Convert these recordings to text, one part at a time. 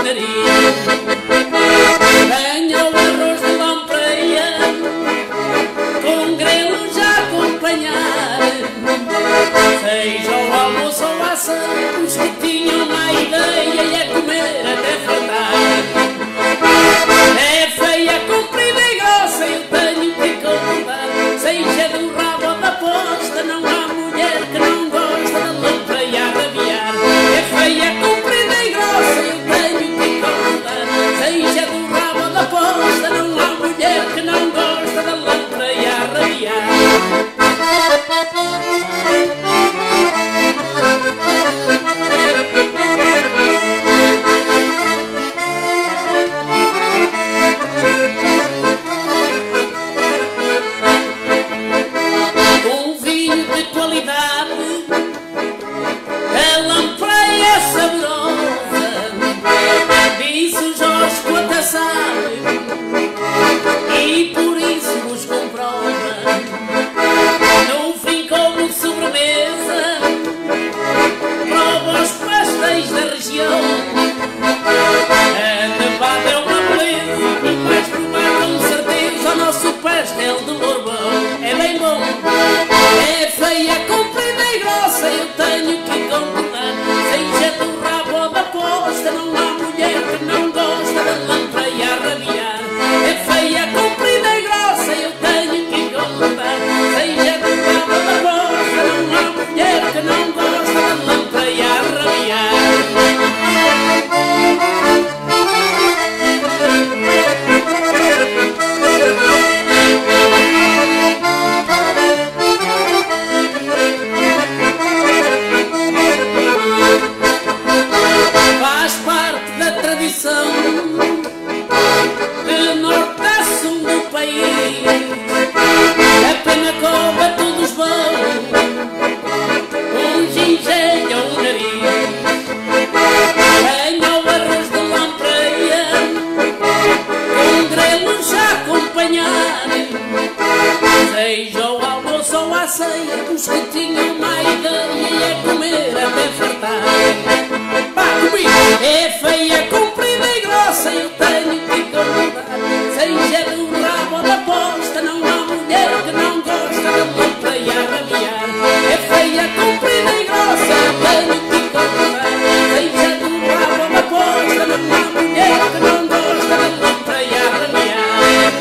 nariz. Venha o arroz de lampreia, com grelos a acompanhar. Seja o almoço ou a ação, os que tinham má ideia é comer até faltar. É feia, comprida e grossa, eu tenho que concordar. Seja do rabo ou da posta, não há mulher que não gosta da lampreia a rabiar. É feia, comprida e grossa, eu tenho que concordar. Seja do rabo ou da posta, não há mulher que não gosta da lampreia a rabiar. E por isso vos comprova. No fim, como sobremesa, prova os pastéis da região. A nevada é uma beleza e vais provar com certeza o nosso pastel de Bourbon. É bem bom, é feia, comprida e grossa, eu tenho que concordar. Seja do rabo ou da posta, não há mulher que não gosta da lampreia a rabiar. É feia, comprida e grossa, eu tenho que concordar. Seja do rabo ou da posta, não há mulher que não gosta da lampreia a rabiar. Faz parte da tradição de norte a sul do país. A Penacova todos vão, um gingeiro ou um nariz. Venha o arroz de lampreia, com grelos a acompanhar. Seja o almoço ou a ceia, os que tinham má ideia é comer até fartar. É feia, comprida e grossa, eu tenho que concordar. Seja do rabo ou da posta, não há mulher que não gosta da lampreia a rabiar. É feia, comprida e grossa, eu tenho que concordar. Seja do rabo ou da posta, não há mulher que não gosta da lampreia a rabiar.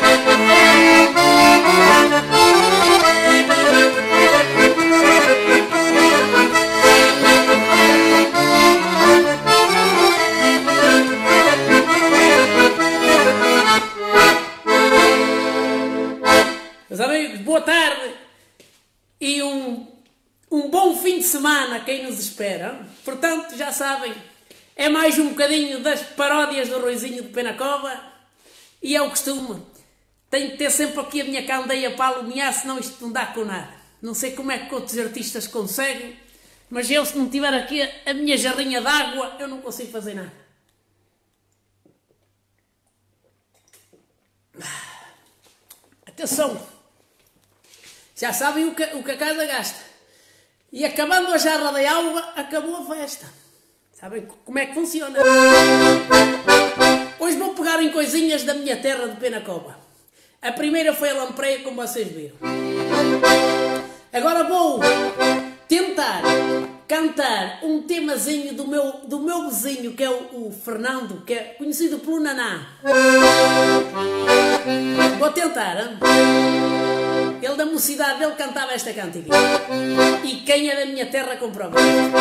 Meus amigos, boa tarde e um bom fim de semana a quem nos espera. Portanto, já sabem, é mais um bocadinho das paródias do Ruizinho de Penacova e é o costume. Tenho que ter sempre aqui a minha candeia para alumiar, senão isto não dá com nada. Não sei como é que outros artistas conseguem, mas eu, se não tiver aqui a minha jarrinha de água, eu não consigo fazer nada. Atenção! Já sabem o que a casa gasta. E acabando a jarra de água, acabou a festa. Sabem como é que funciona? Hoje vou pegar em coisinhas da minha terra de Penacova. A primeira foi a lampreia, como vocês viram. Agora vou tentar cantar um temazinho do meu vizinho, que é o Fernando, que é conhecido pelo Naná. Vou tentar, hein? Ele, da mocidade dele, cantava esta cantiga. E quem é da minha terra comprova.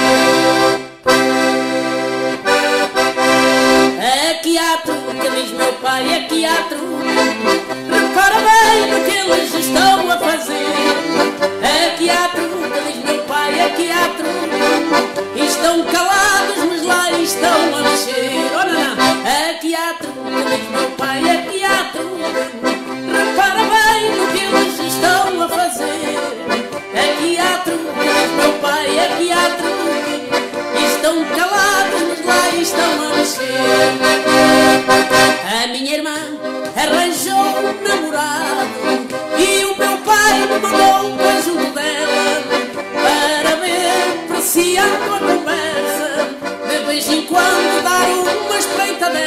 Aqui há truque, diz meu pai, aqui há truque. Repara bem no que eles estão a fazer. Aqui há truque, diz meu pai, aqui há truque. Estão calados, mas lá estão a mexer. Oh, não. Aqui há truque, diz meu pai, aqui há truque. Repara bem no que eles estão a fazer. Aqui há truque, diz meu pai, aqui há truque. Estão calados, mas lá estão a mexer. A minha irmã arranjou um namorado e o meu pai me mandou para junto dela para ver, apreciando a conversa, de vez em quando dar uma espreitadela.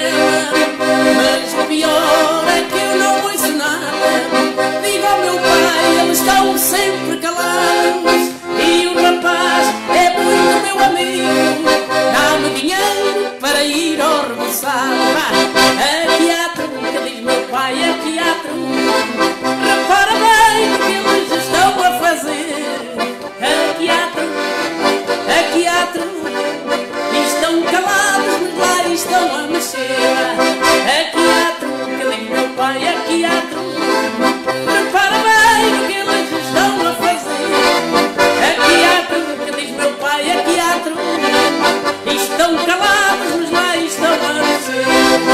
mexer. Aqui há truque, diz meu pai, aqui há truque. Repara bem o que eles estão a fazer. Aqui há truque, diz meu pai, aqui há truque. Estão calados, mas lá estão a mexer.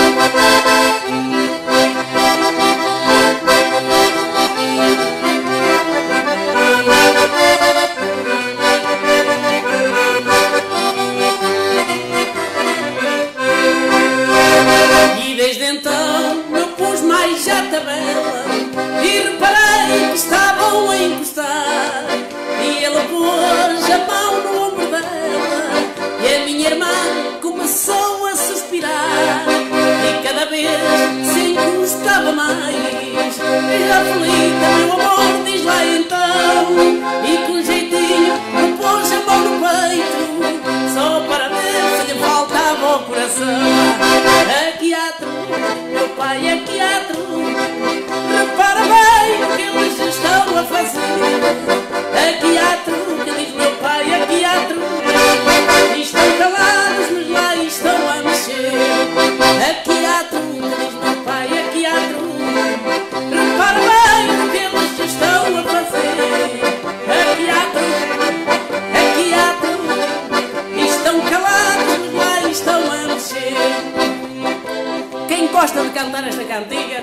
Desde então eu pus mais à tabela e reparei que estavam a encostar. E ele pôs a mão no ombro dela e a minha irmã começou a suspirar. E cada vez se encostava mais. Já aflita, meu amor, diz lá então. E com jeitinho me pôs a mão no peito, só para ver se lhe faltava o coração. Aqui há truque, meu pai, aqui há truque. Repara bem o que eles estão a fazer. Aqui há truque, diz meu pai, aqui há truque. Estão calados, mas lá estão a mexer. Aqui há truque, diz meu pai, aqui há truque. Repara bem o que eles estão a fazer. Aqui há truque, aqui há truque. Estão calados, mas lá estão a mexer. Quem gosta de cantar esta cantiga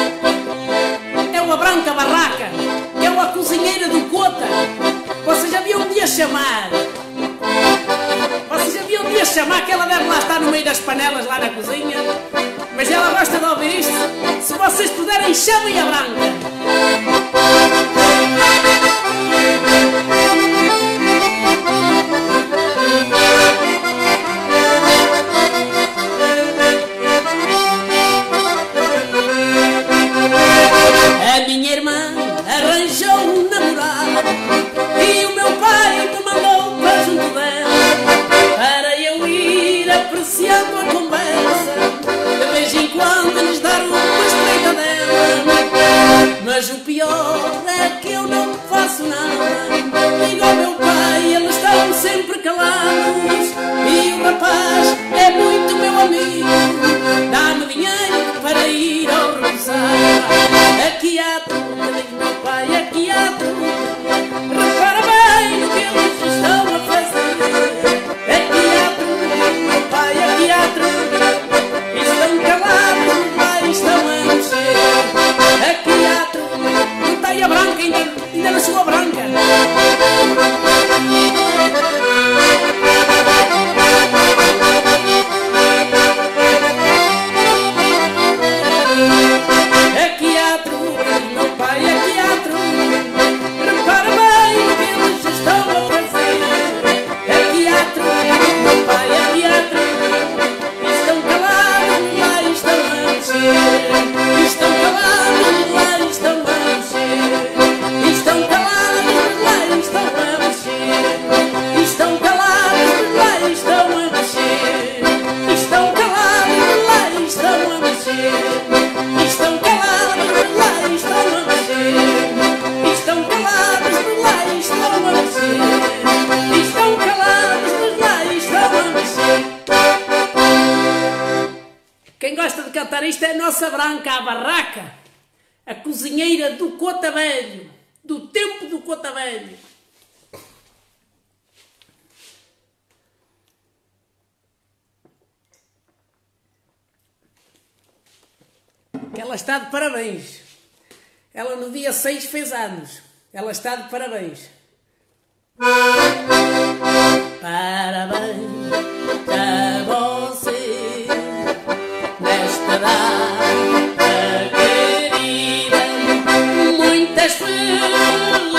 é o Branca Barraca, que é a cozinheira do Cota. Vocês já viam de a chamar? Vocês já viam de a chamar, que ela deve lá estar no meio das panelas lá na cozinha. Mas ela gosta de ouvir isto. Se vocês puderem, chamem a Branca. A minha irmã arranjou um namorado e o meu pai me mandou para junto dela, para eu ir apreciando a conversa, de vez em quando lhes dar uma espreita dela. Mas o pior é que eu não faço nada. Digo ao meu pai, eles estão sempre calados, e o rapaz é muito meu amigo, dá-me dinheiro para ir ao roçar. Aqui há truque, diz meu pai, aqui há truque. Repara bem o que eles estão a fazer. Aqui há truque, meu pai, aqui há truque. Estão calados, lá estão a mexer. Aqui há truque. Não tem a Branca, ainda não chegou a Branca. Quem gosta de cantar isto é a nossa Branca, a Barraca, a cozinheira do Cota Velho, do tempo do Cota Velho. Ela está de parabéns. Ela no dia 6 fez anos. Ela está de parabéns. Parabéns a você nesta data querida. Muitas felicidades,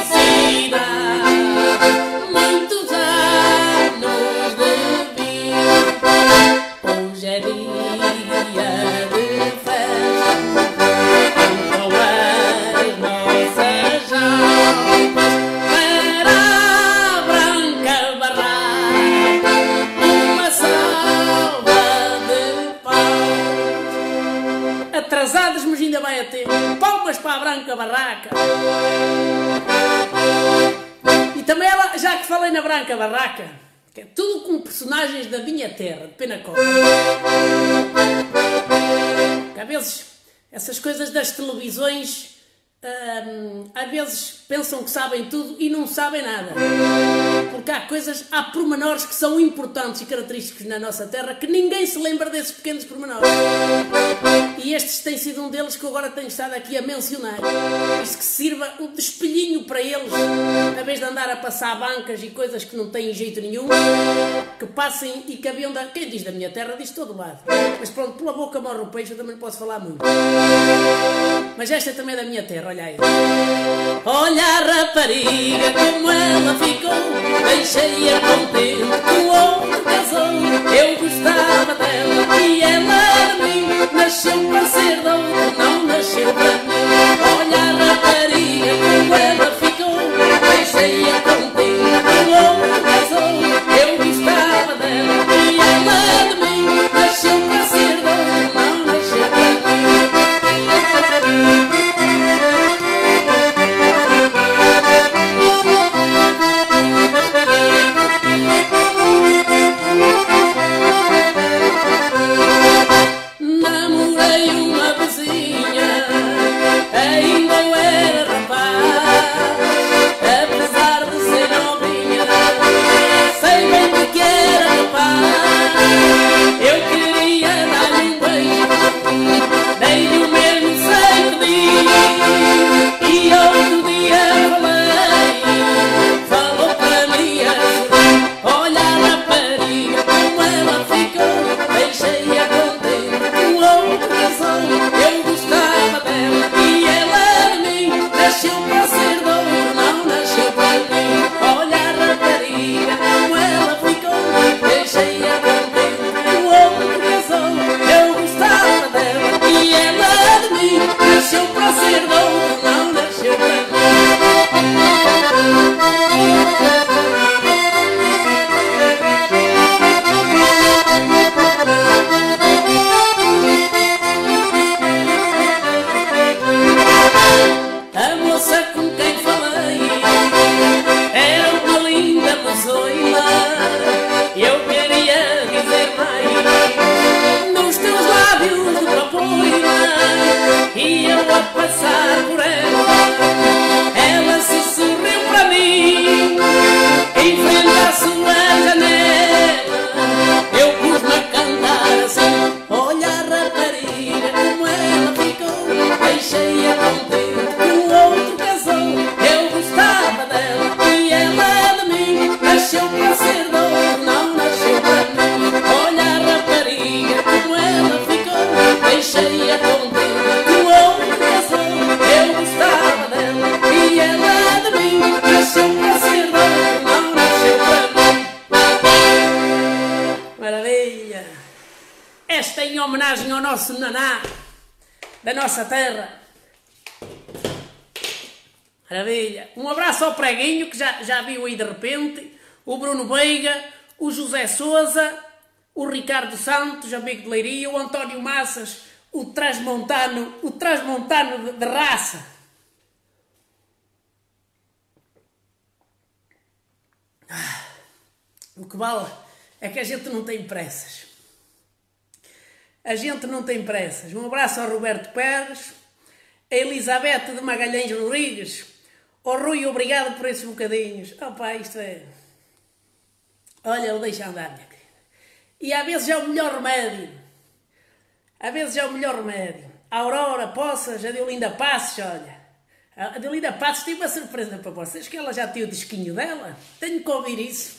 muitos anos de vida. Hoje é dia de festa, com as nossas almas para a Branca Barraca, uma salva de palmas. Atrasados, mas ainda vai a tempo. Palmas para a Branca Barraca. E também ela, já que falei na Branca Barraca, Que é tudo com personagens da minha terra, de pena copa. Às vezes, essas coisas das televisões, às vezes pensam que sabem tudo e não sabem nada. Porque há pormenores que são importantes e característicos na nossa terra que ninguém se lembra desses pequenos pormenores. E estes têm sido um deles que eu agora tenho estado aqui a mencionar. Isto que sirva de espelhinho para eles, a vez de andar a passar bancas e coisas que não têm jeito nenhum, que passem e que haviam da... Quem diz da minha terra diz de todo lado. Mas pronto, pela boca morre o peixe, eu também não posso falar muito. Mas esta também é da minha terra, olha aí. Olha a rapariga como ela ficou, deixei-a contente com o outro casou. Eu gostava dela e ela de mim, nasceu para ser de outro, não nasceu para mim. Olha a rapariga como ela ficou, deixei-a contente com o outro casou. Eu gostava dela e ela de mim, nasceu para ser de outro, não nasceu para mim. Namorei uma vizinha, ainda eu era rapaz, apesar de ser novinha, sei bem que era capaz. Eu queria dar-lhe um beijo, dei-lhe o mesmo sem pedir, e outro dia falou para mim assim: olha a rapariga como ela ficou, deixei-a contente com outro casou. Eu gostava dela e ela de mim, nasceu para ser de outro, não nasceu para mim. Olha a rapariga como ela ficou, deixei-a contente com outro casou. Eu gostava dela e ela de mim, nasceu para ser de outro, não nasceu para mim. A moça com quem falei era uma linda moçoila. Eu queria dizer mais nos teus lábios de papoila, e eu a passar por ela, ela se sorriu para mim, em frente à sua janela. Eu pus-me a cantar assim: olha a rapariga como ela ficou, deixei-a contente com o outro casou. Eu gostava dela e ela de mim, nasceu para ser de outro, não nasceu para mim. Olha a rapariga como ela ficou, deixei-a contente com o outro casou. Eu gostava dela e ela de mim, nasceu para ser de outro, não nasceu para mim. Maravilha! Esta em homenagem ao nosso naná da nossa terra. Maravilha! Um abraço ao Preguinho, que já viu aí de repente, o Bruno Veiga, o José Sousa, o Ricardo Santos, amigo de Leiria, o António Massas, o transmontano de raça. O que vale é que a gente não tem pressas. A gente não tem pressas. Um abraço ao Roberto Pérez, a Elizabeth de Magalhães Rodrigues, ao Rui, obrigado por esses bocadinhos. Opa, isto é... Olha, ele deixa andar, minha querida. E às vezes é o melhor remédio. Às vezes é o melhor remédio. A Aurora Poças, a Deolinda Passos, olha. A Deolinda Passos tem uma surpresa para vocês, que ela já tem o disquinho dela. Tenho que ouvir isso.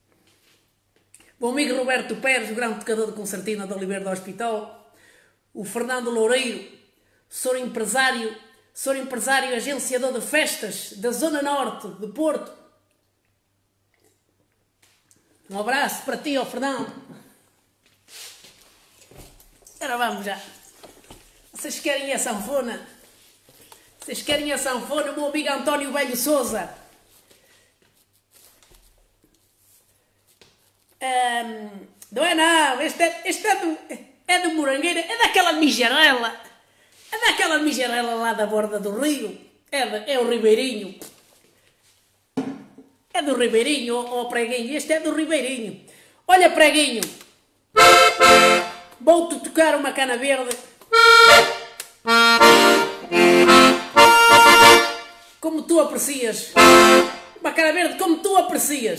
O amigo Roberto Pérez, o grande tocador de concertina de Oliveira do Hospital. O Fernando Loureiro, sou empresário agenciador de festas da Zona Norte de Porto. Um abraço para ti, ó Fernando. Agora vamos já. Vocês querem a sanfona? Vocês querem a sanfona? O meu amigo António Velho Souza. Não é não, este é do Morangueira, é daquela mijarela. É daquela mijarela lá da borda do rio. É o Ribeirinho. É do Ribeirinho, ó Preguinho, este é do Ribeirinho. Olha, Preguinho, vou-te tocar uma cana verde. Como tu aprecias. Uma cana verde como tu aprecias.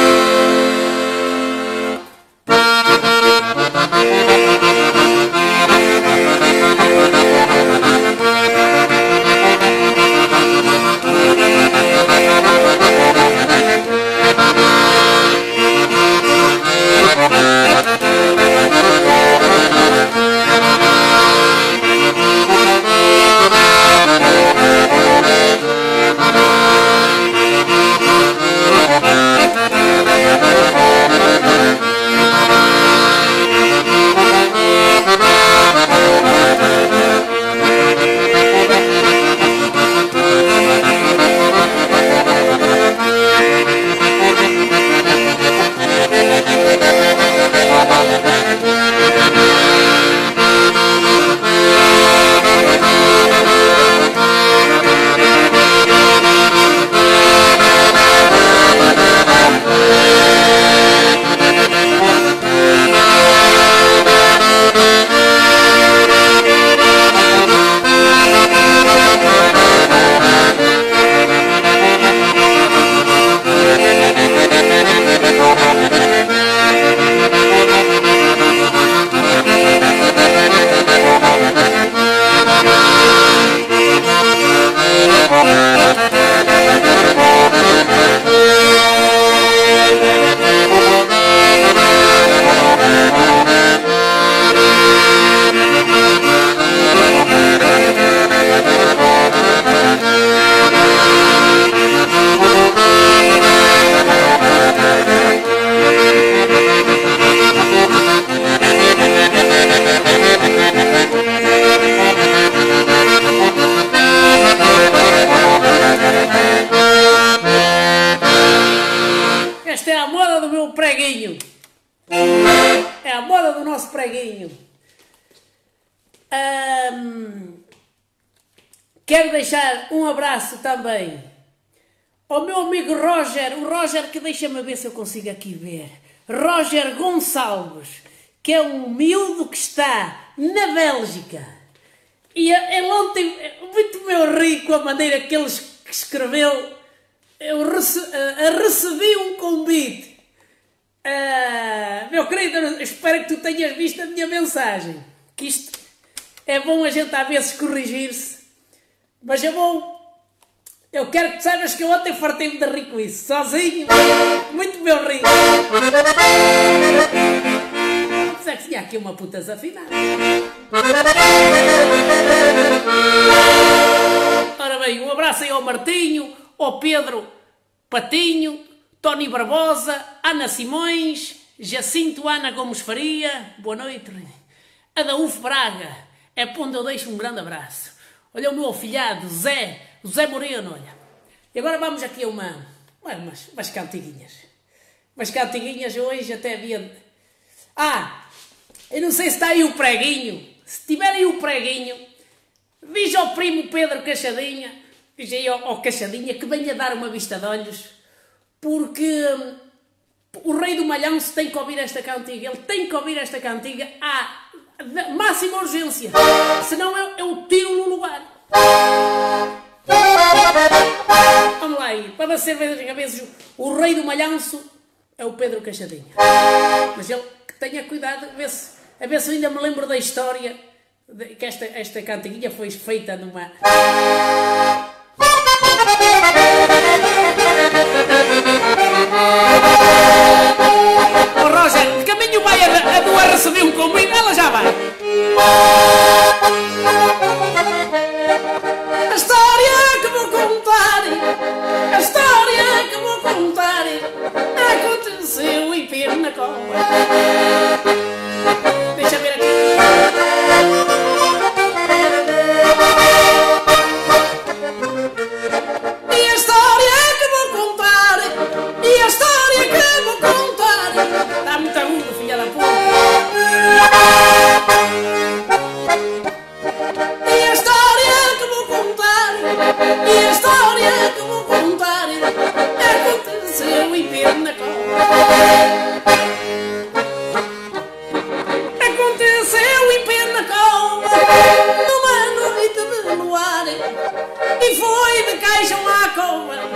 Esta é a moda do meu Preguinho. É a moda do nosso Preguinho. Quero deixar um abraço também ao meu amigo Roger. O Roger, que deixa-me ver se eu consigo aqui ver. Roger Gonçalves, que é um miúdo que está na Bélgica. E ele ontem, muito meu ri com a maneira que ele escreveu. Eu recebi um convite. Meu querido, espero que tu tenhas visto a minha mensagem. Que isto é bom a gente às vezes corrigir-se. Mas eu quero que saibas que eu ontem fartei-me de rir com isso. Sozinho. Muito meu rir. Mas é que tinha aqui uma puta desafinada. Ora bem, um abraço aí ao Martinho, ao Pedro Patinho, Tony Barbosa, Ana Simões, Jacinto Ana Gomes Faria, boa noite. Adaúfo Braga, é para onde eu deixo um grande abraço. Olha o meu afilhado, Zé Moreno, olha. E agora vamos aqui a umas cantiguinhas. Umas cantiguinhas hoje até havia... eu não sei se está aí o Preguinho. Se tiver aí o Preguinho, diz ao primo Pedro Cachadinha, diz aí ao Cachadinha que venha dar uma vista de olhos, porque o rei do Malhanço tem que ouvir esta cantiga. Ele tem que ouvir esta cantiga à máxima urgência, senão eu tiro no lugar. Vamos lá aí, para ser vezes o rei do Malhanço é o Pedro Cachadinha. Mas ele que tenha cuidado, a ver se eu ainda me lembro da história que esta cantiguinha foi feita numa... Roger, de caminho vai a tua receber um convite, ela já vai. A história que vou contar, aconteceu em Pernacova. Deixa ver aqui. E a história que vou contar, está muito agudo, filha da puta. E a história que vou contar, aconteceu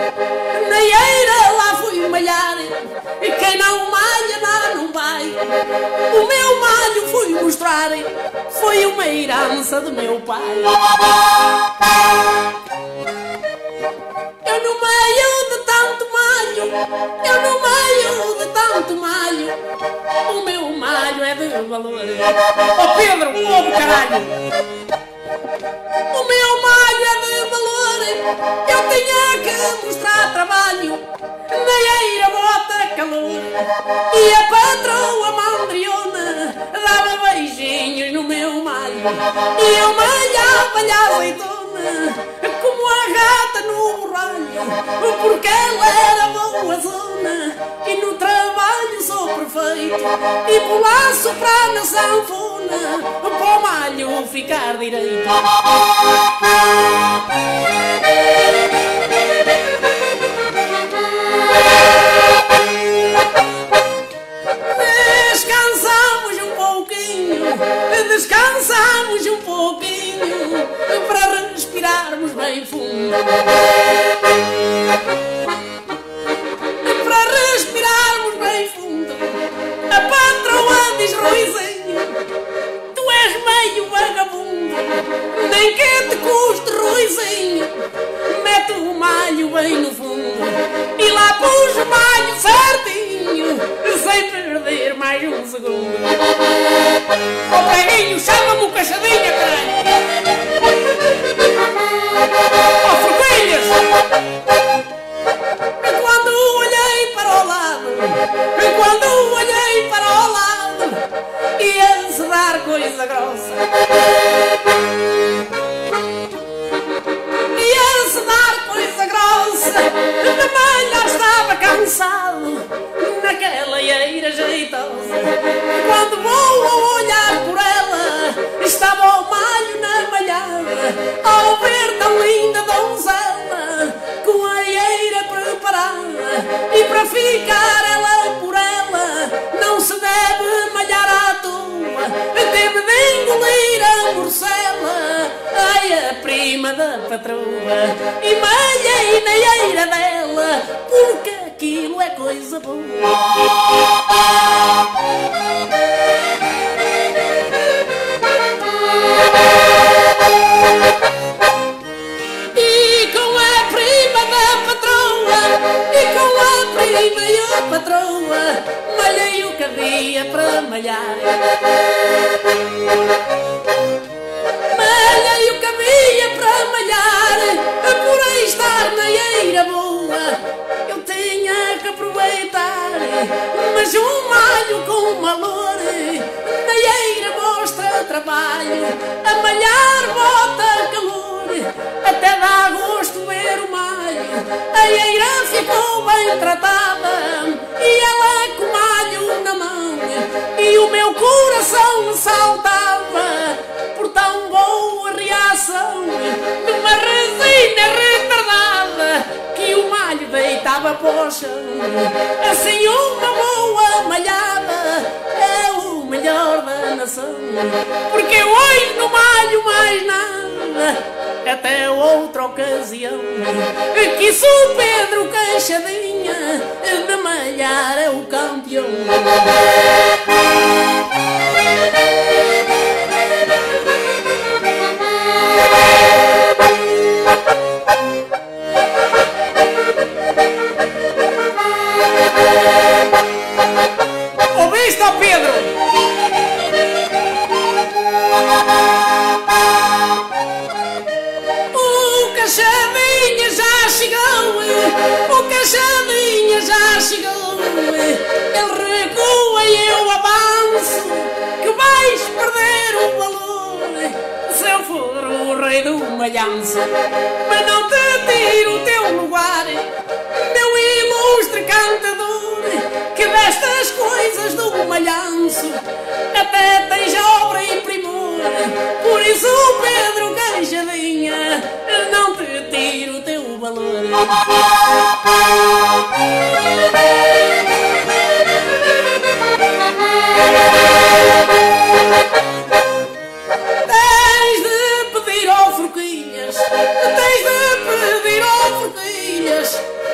Na eira lá fui malhar, e quem não malha lá não vai. O meu malho fui mostrar, foi uma herança do meu pai. Eu no meio de tanto malho, eu no meio de tanto malho, o meu malho é de valor. Oh Pedro, oh caralho! O meu malho é de valor, eu tinha que mostrar trabalho, na eira bota calor, e a patroa mandriona dava beijinhos no meu malho, e eu malhava-lhe a azeitona, como a gata no borralho, porque ela era boa zona, e no trabalho sou perfeito, e pulaço para na sanfona, para o malho ficar direito. Descansamos um pouquinho para respirarmos bem fundo. Para respirarmos bem fundo. A patroa diz: Ruizinho, tu és meio vagabundo, nem que te custe, Ruizinho, mete o malho bem no fundo. E lá pus o malho certinho, sem perder mais um segundo. Ó preguinho, chama-me o Caixadinha, caralho! Ó forquilhas! Quando olhei para o lado, quando olhei para o lado, ia-se dar coisa grossa. Ia-se dar coisa grossa, de malhar estava cansado, naquela eira jeitosa. Quando vou olhar por ela, estava o malho na malhada, ao ver tão linda donzela, com a eira preparada. E para ficar ela por ela, não se deve malhar à toa, deve de engolir a morcela. Ai, a prima da patroa, e malhei na eira dela, porque aquilo é coisa boa. E com a prima da patroa, e com a prima e a patroa, malhei o que havia para malhar. Malhei o que havia para malhar, por estar na eira boa, eu tinha que aproveitar. Mas um malho com valor, na eira mostra trabalho, a malhar bota calor, até dá gosto ver o malho. A eira ficou bem tratada, e ela com malho na mão, e o meu coração saltava por tão boa reação de uma resina retardada que o malho deitava para o chão. Assim uma boa malhada é o melhor da nação, porque hoje não malho mais nada, até outra ocasião. Que isso o Pedro Caixadinha de malhar é o campeão. Ouviste, ó Pedro? O Caixadinha já chegou, o Caixadinha já chegou. Ele recua e eu avanço, que vais perder o valor se eu for o rei do malhanço. Mas não te tiro o teu lugar, meu ilustre cantador, que destas coisas do malhanço até tens obra e primor. Por isso, Pedro Caixadinha, não te tiro o teu valor. Tens de pedir ao Forquilhas, tens de pedir ao Forquilhas,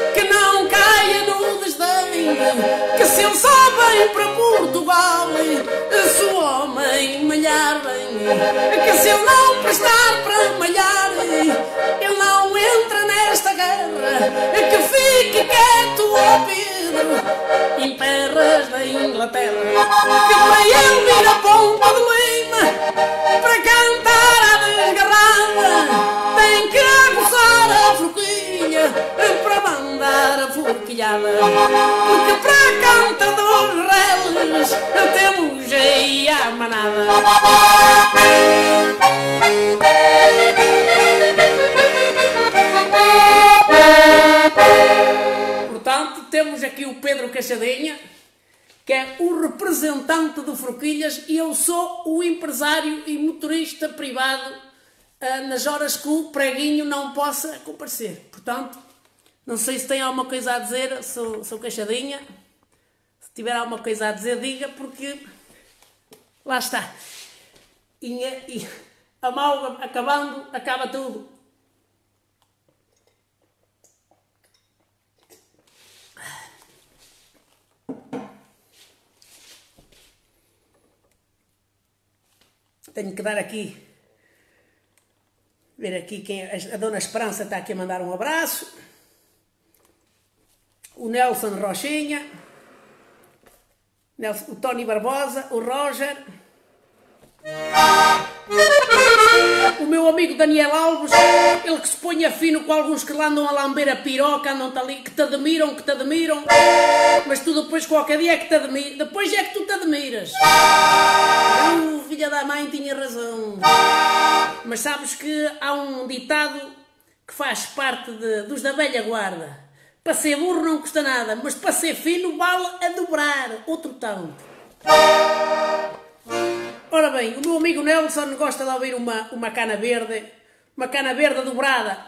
que se ele não prestar para malhar, ele não entra nesta guerra, que fique quieto, ó Pedro, em terras da Inglaterra, que para ele vir a Ponta de Lima, para cantar a desgarrada, tem que aguçar a forquilha, para mandar a forquilhada, porque para cantadores reles temos aí a manada. Portanto, temos aqui o Pedro Queixadinha, que é o representante de Forquilhas, e eu sou o empresário e motorista privado nas horas que o preguinho não possa comparecer. Portanto, não sei se tem alguma coisa a dizer, sou Queixadinha. Se tiver alguma coisa a dizer, diga, porque lá está. E a mal acabando, acaba tudo. Tenho que dar aqui, ver aqui quem a Dona Esperança está aqui a mandar um abraço. O Nelson Rochinha, o Tony Barbosa, o Roger, o meu amigo Daniel Alves, ele que se põe fino com alguns que lá andam a lamber a piroca, andam ali, que te admiram, mas tu depois qualquer dia é que te admiras, depois é que tu te admiras. Filha da mãe tinha razão. Mas sabes que há um ditado que faz parte dos da velha guarda: para ser burro não custa nada, mas para ser fino vale a dobrar outro tanto. Ora bem, o meu amigo Nelson gosta de ouvir uma cana verde dobrada.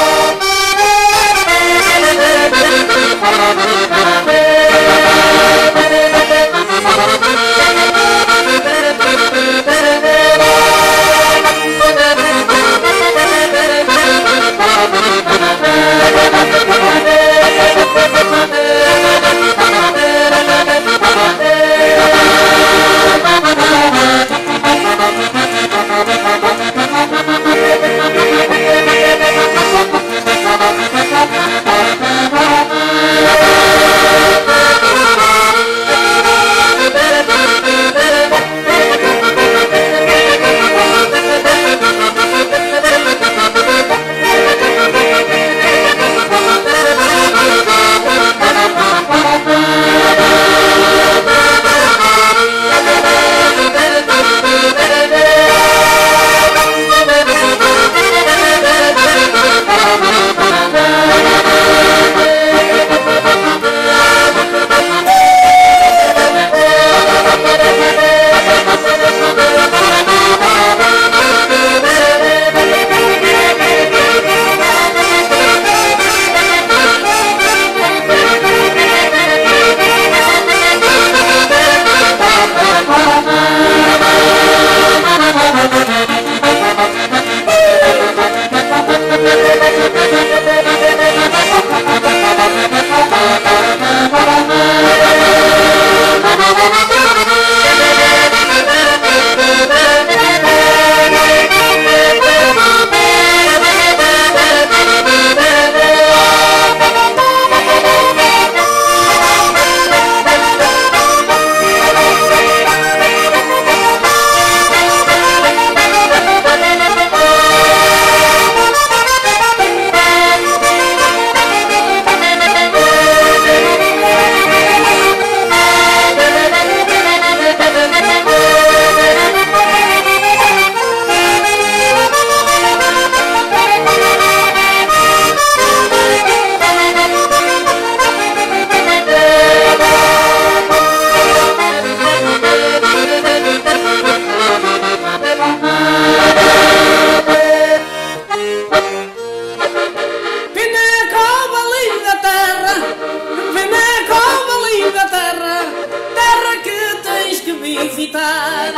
visitar.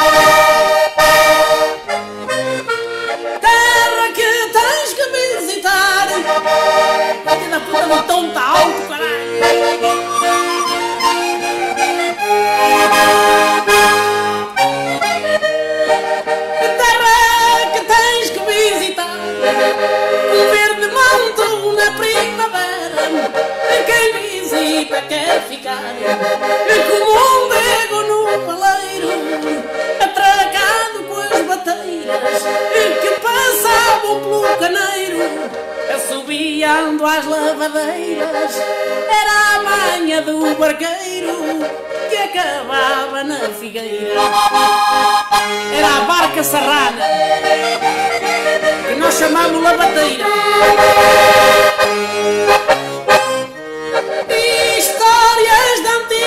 Terra que tens que visitar. Filha da puta do tom tá alto, caralho. engraixar, como um dego no paleiro, atracado com as bateiras que passavam pelo caneiro, assobiando às lavadeiras. Era a manha do barqueiro que acabava na figueira. Era a barca serrana que nós chamamos lavadeira. Histórias de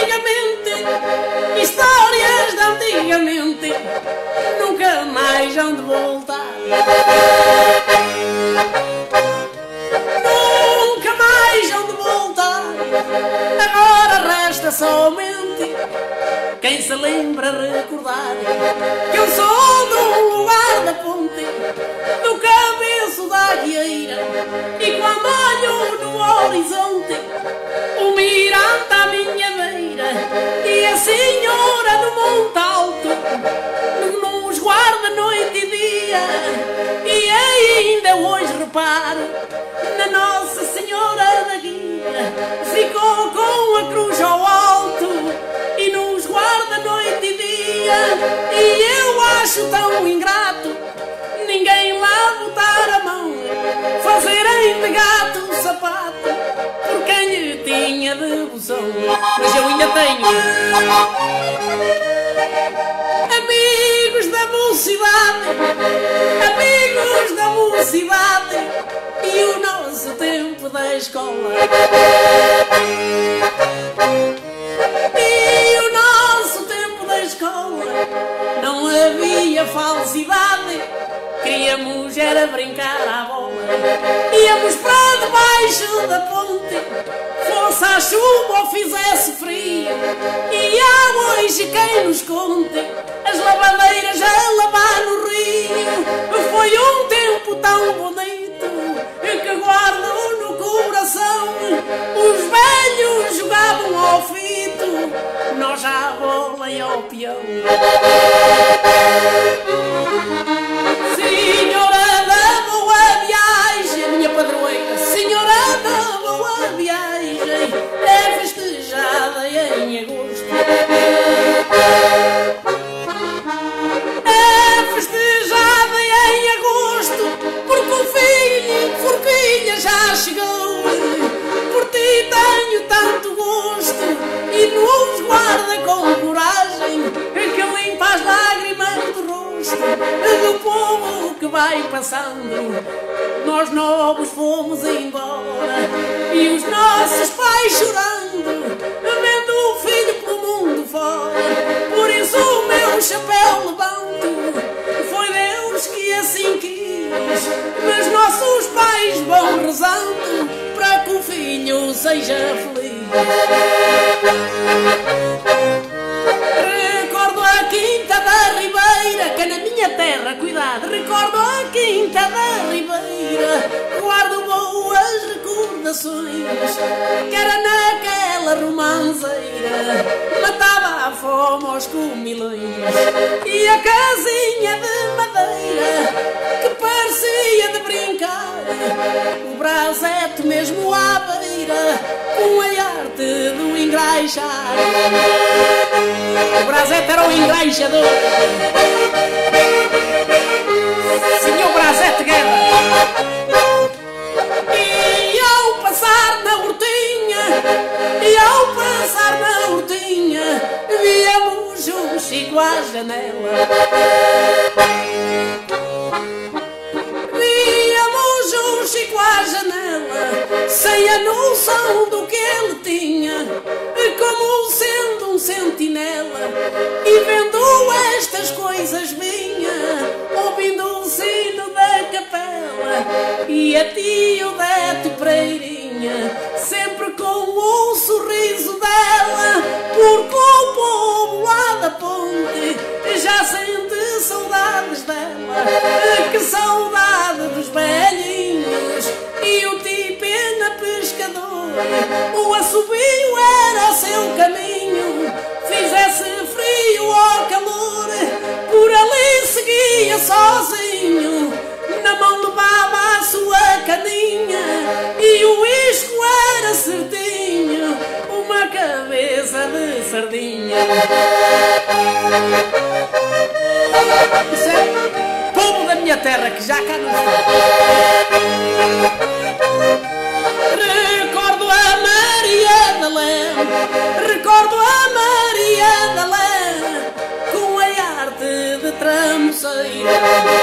antigamente, nunca mais hão de voltar. Nunca mais hão de voltar. Agora resta somente quem se lembra recordar que eu sou do lugar da ponte, do cabeço da agueira, e quando olho no horizonte o mirante à minha beira e a senhora do monte alto nos guarda noite e dia. E ainda hoje reparo na Nossa Senhora da Guia, ficou com a cruz ao alto e nos guarda noite e dia. E eu acho tão ingrato ninguém lá botar a mão, fazerem de gato o sapato por quem lhe tinha devoção. Mas eu ainda tenho amigos da mocidade, amigos da mocidade, e o nosso tempo da escola. E o nosso tempo da escola não havia falsidade, queríamos era brincar à bola. Íamos para debaixo da ponte, fosse a chuva ou fizesse frio, e há hoje quem nos conte as lavadeiras a lavar no rio. Foi um tempo tão bonito que guardo no coração. Os velhos jogavam ao fito, nós à bola e ao peão. Senhora da boa viagem, minha padroeira, senhora da boa viagem, é festejada em agosto. É festejada em agosto, porque o filho, forquilha, já chegou. Por ti tenho tanto gosto e nos guarda com coragem, que limpa as lágrimas do rosto do povo que vai passando. Nós novos fomos embora e os nossos pais chorando, vendo o filho pelo mundo fora. Por isso o meu chapéu levanto, foi Deus que assim quis, mas nossos pais vão rezando para que o filho seja feliz. Recordo a Quinta da Ribeira, que na minha terra, cuidado, recordo a Quinta da Ribeira, guardo boas recordações, que era naquela romanceira, matava a fome aos comilões, e a casinha de madeira, que parecia de brincar, o brasete mesmo à beira, com a arte do engraixar. O brasete era o engraixador, senhor Brasete Guerra. E ao passar na hortinha, víamos um Chico à janela. Víamos um Chico à janela, sem a noção do que ele tinha, como sendo um sentinela, e vendo estas coisas vinha, ouvindo o sino da capela, e a tio Odete Pereirinha, sempre com o sorriso dela, porque o povo lá da ponte já sente saudades dela. Que saudade dos velhinhos e o tipena pescador, o assobio era o seu caminho, fizesse frio ou calor, por ali seguia sozinho, na mão levava a sua caninha, e o isco era certinho, uma cabeça sardinha. Isso é povo da minha terra que já cá não está. Recordo a Maria da Lé, recordo a Maria da Lé, com a arte de tramoceira.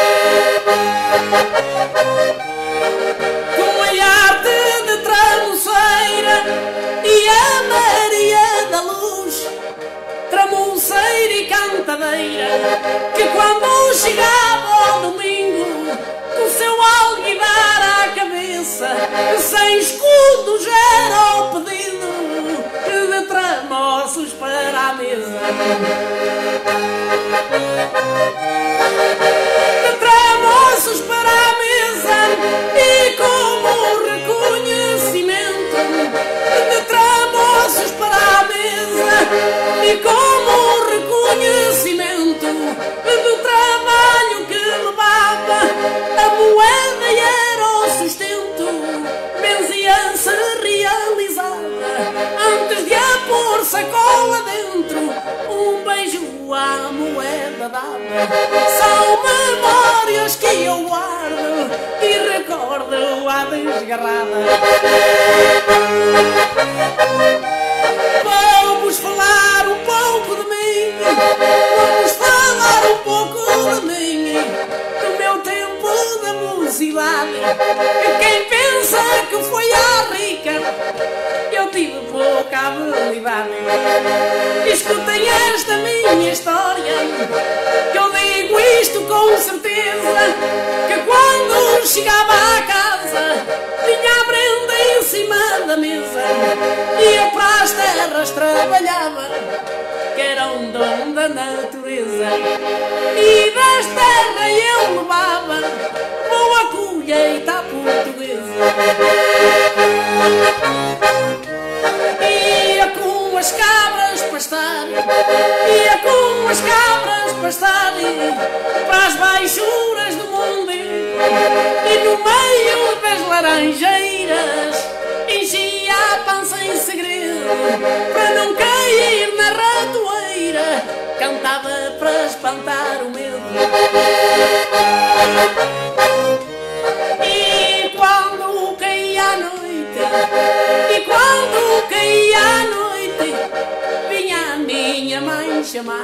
Com a arte de tramoceira e a Maria da Luz, tramoceira e cantadeira, que quando chegava ao domingo, com seu alguidar à cabeça, sem escudos era o pedido de tramoços para a mesa. De tramoços para a mesa e como reconhecimento, de tramoços para a mesa e como reconhecimento do trabalho que levava, a moeda era o sustento, benzia-se realizada, antes de a pôr sacola dentro, um beijo à moeda dava. São memórias que eu guardo e recordo à desgarrada. Vamos falar um pouco de mim, vamos falar um pouco de mim, do meu tempo da mocidade. Quem pensa que foi à rica, eu tive pouca habilidade. Escutem esta minha história, que eu digo isto com certeza, que quando chegava à casa tinha a prenda em cima da mesa, ia para as terras, trabalhava, que era um dom da natureza, e das terras eu levava boa colheita portuguesa. Ia com as cabras pastar, ia com as cabras pastar para as baixuras do mundo, e no meio das laranjeiras enchia a pança em segredo, para não cair na ratoeira, cantava para espantar o medo. E quando caía a noite, e quando caía a noite, vinha a minha mãe chamar.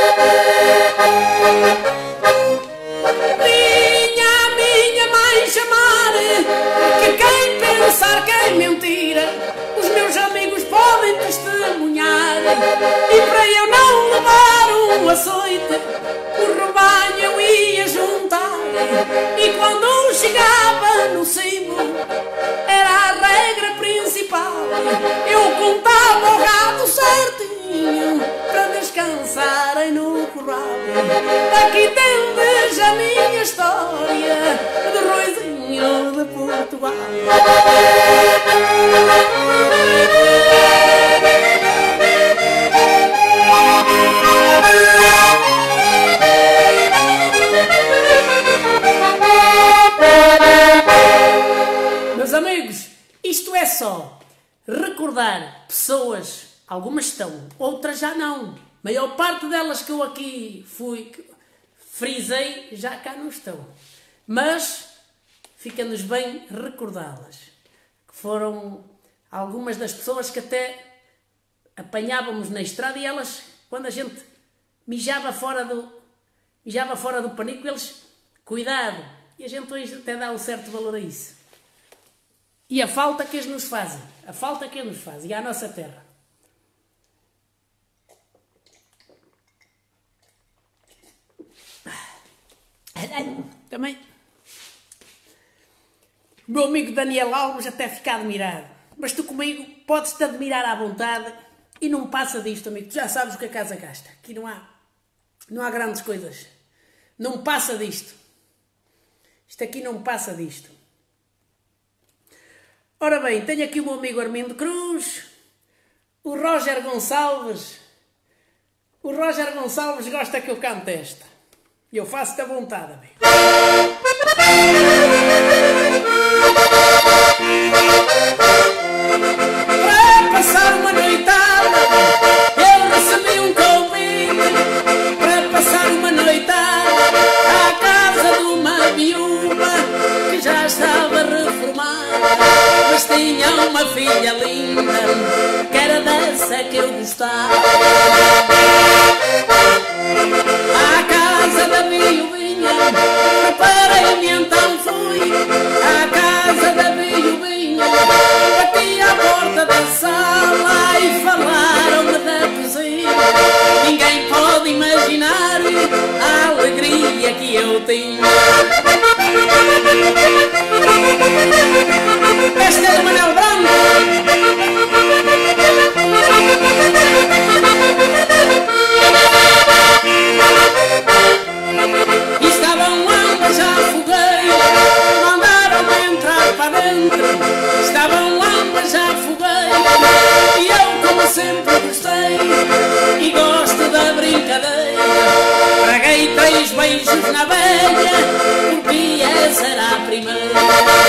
Vinha a minha mãe chamar, que quem pensar que é mentira, os meus amigos podem testemunhar. E para eu não levar um açoite, o rebanho eu ia juntar, e quando chegava no cimo, era a regra principal, eu contava o gado certinho, para descansarem no curral. Aqui tendes a minha história de Ruizinho de Portugal. Meus amigos, isto é só recordar pessoas, algumas estão, outras já não. A maior parte delas que eu aqui frisei, já cá não estão. Mas fica-nos bem recordá-las. Que foram algumas das pessoas que até apanhávamos na estrada, e elas, quando a gente mijava fora do panico, eles, cuidado. E a gente hoje até dá um certo valor a isso. E a falta que eles nos fazem. A falta que eles nos fazem. E à nossa terra. Também. O meu amigo Daniel Alves até fica admirado. Mas tu comigo podes-te admirar à vontade e não passa disto, amigo. Tu já sabes o que a casa gasta. Aqui não há grandes coisas. Não passa disto. Isto aqui não passa disto. Ora bem, tenho aqui o meu amigo Armindo Cruz, o Roger Gonçalves. O Roger Gonçalves gosta que eu cante esta. E eu faço-te à vontade, amigo. Para passar uma noitada, eu Valentim. Esta é do Manuel Branco. E estavam ambas à fogueira, mandaram-me entrar para dentro. Estavam ambas à fogueira e eu, como sempre gostei e gosto da brincadeira, traguei 3 beijos na velha, porque essa era a primeira.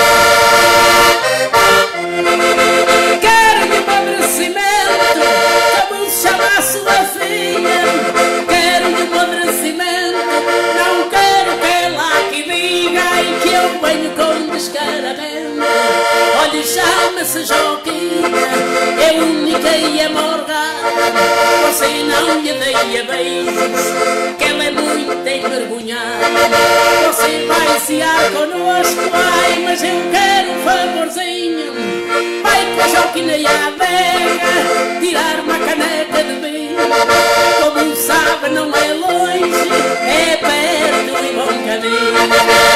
Quero-lhe um agradecimento, como se chama a sua filha. Quero-lhe um agradecimento, não quero que ela aqui diga e que eu venho com descaramento. Olhe, chama-se Joquina, é única e é morgada. Você não lhe deia beijos, que ela é muito envergonhada. Você vai cear connosco, ai, mas eu quero um favorzinho. Vai com a Joquina e a adega tirar uma caneca de vinho. Como sabe, não é longe, é perto e bom caminho.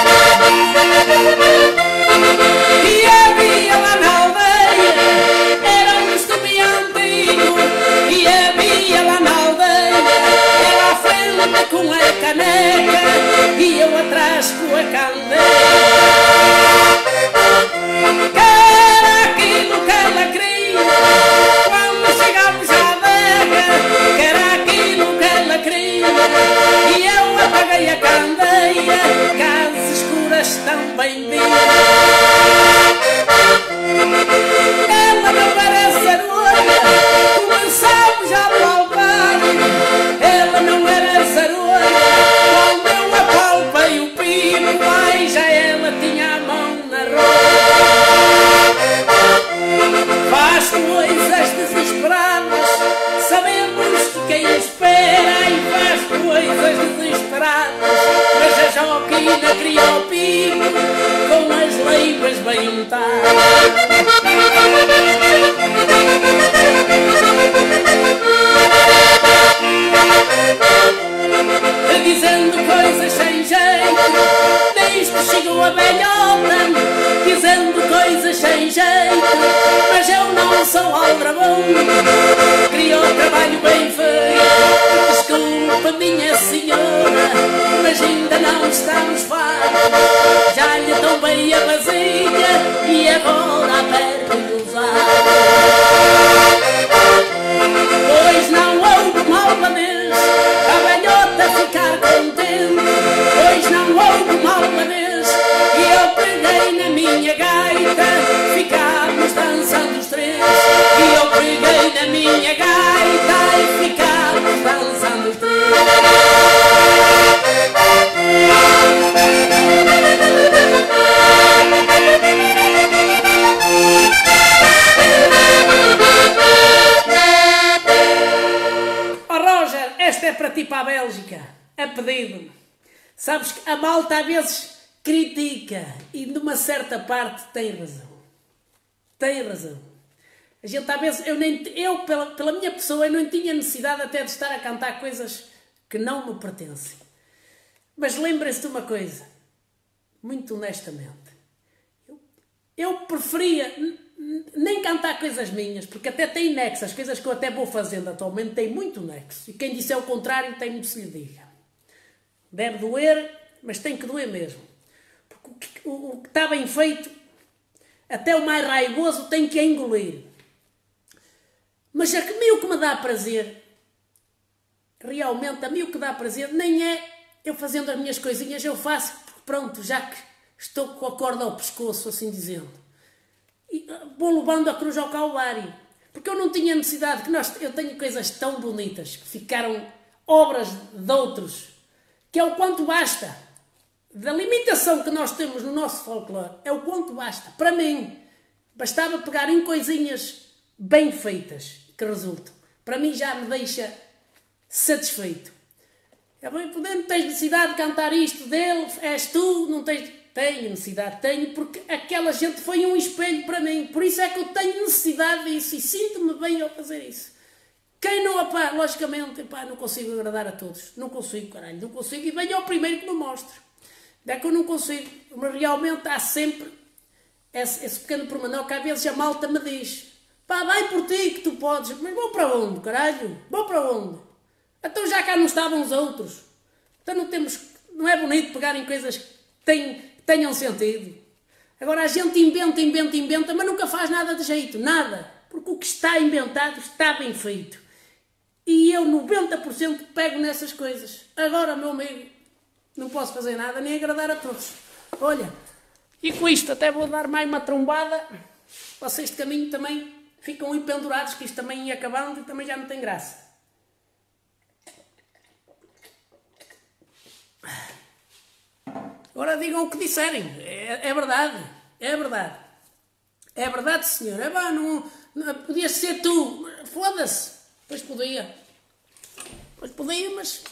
E havia lá na aldeia, era um costume antigo. E havia lá na aldeia, ela à frente com a caneca e eu atrás com a candeia. Que era aquilo que ela queria quando chegámos à adega, que era aquilo que ela queria e eu apaguei a candeia, casas escuras também vi. Ela não era zarolha, começámos a palpar. Ela não era zarolha, quando eu apalpei o pino, ai, já ela tinha a mão na roda. Faz coisas desesperadas, sabemos que quem espera e faz coisas desesperadas. Mas a Joquina criou o pino com as leivas bem untadas. Dizendo coisas sem jeito, desde que chegou a velhota, dizendo coisas sem jeito, mas eu não sou aldrabão. Criou trabalho bem feito, desculpa minha senhora, mas ainda não estamos fartos. Já lhe tombei a vasilha e agora aperto de usar. Pois não houve malvadez, a velhota ficar contente. Pois não houve malvadez, e eu peguei na minha gaita, ficámos dançando os três. E eu peguei na minha gaita e ficámos dançando os três. Esta é para ti, para a Bélgica, a pedido. Sabes que a malta às vezes critica e numa certa parte tem razão. Tem razão. A gente às vezes, eu pela minha pessoa, eu não tinha necessidade até de estar a cantar coisas que não me pertencem. Mas lembrem-se de uma coisa, muito honestamente. Eu preferia nem cantar coisas minhas, porque até tem nexo, as coisas que eu até vou fazendo atualmente têm muito nexo. E quem disser o contrário tem de se lhe diga. Deve doer, mas tem que doer mesmo. Porque o que está bem feito, até o mais raivoso tem que engolir. Mas a mim o que me dá prazer, realmente a mim o que dá prazer, nem é eu fazendo as minhas coisinhas, eu faço, pronto, já que estou com a corda ao pescoço, assim dizendo. E vou levando a cruz ao Calvário, porque eu não tinha necessidade, que eu tenho coisas tão bonitas que ficaram obras de outros, que é o quanto basta. Da limitação que nós temos no nosso folclore, é o quanto basta. Para mim, bastava pegar em coisinhas bem feitas que resultam. Para mim já me deixa satisfeito. É bem, não tens necessidade de cantar isto dele, és tu, não tens... Tenho necessidade, tenho, porque aquela gente foi um espelho para mim. Por isso é que eu tenho necessidade disso e sinto-me bem ao fazer isso. Quem não, pá, logicamente, pá, não consigo agradar a todos. Não consigo, caralho, não consigo. E venho ao primeiro que me mostre. É que eu não consigo, mas realmente há sempre esse pequeno pormenor que às vezes a malta me diz: pá, vai por ti que tu podes. Mas vou para onde, caralho? Vou para onde? Então já cá não estavam os outros. Então não é bonito pegar em coisas que tenham sentido. Agora a gente inventa, mas nunca faz nada de jeito, nada. Porque o que está inventado está bem feito. E eu 90% pego nessas coisas. Agora, meu amigo, não posso fazer nada nem agradar a todos. Olha, e com isto até vou dar mais uma trombada. Vocês de caminho também ficam aí pendurados, que isto também ia acabando e também já não tem graça. Agora digam o que disserem. É verdade. É verdade. É verdade, senhor. É bom, não podias ser tu. Foda-se. Pois podia, mas...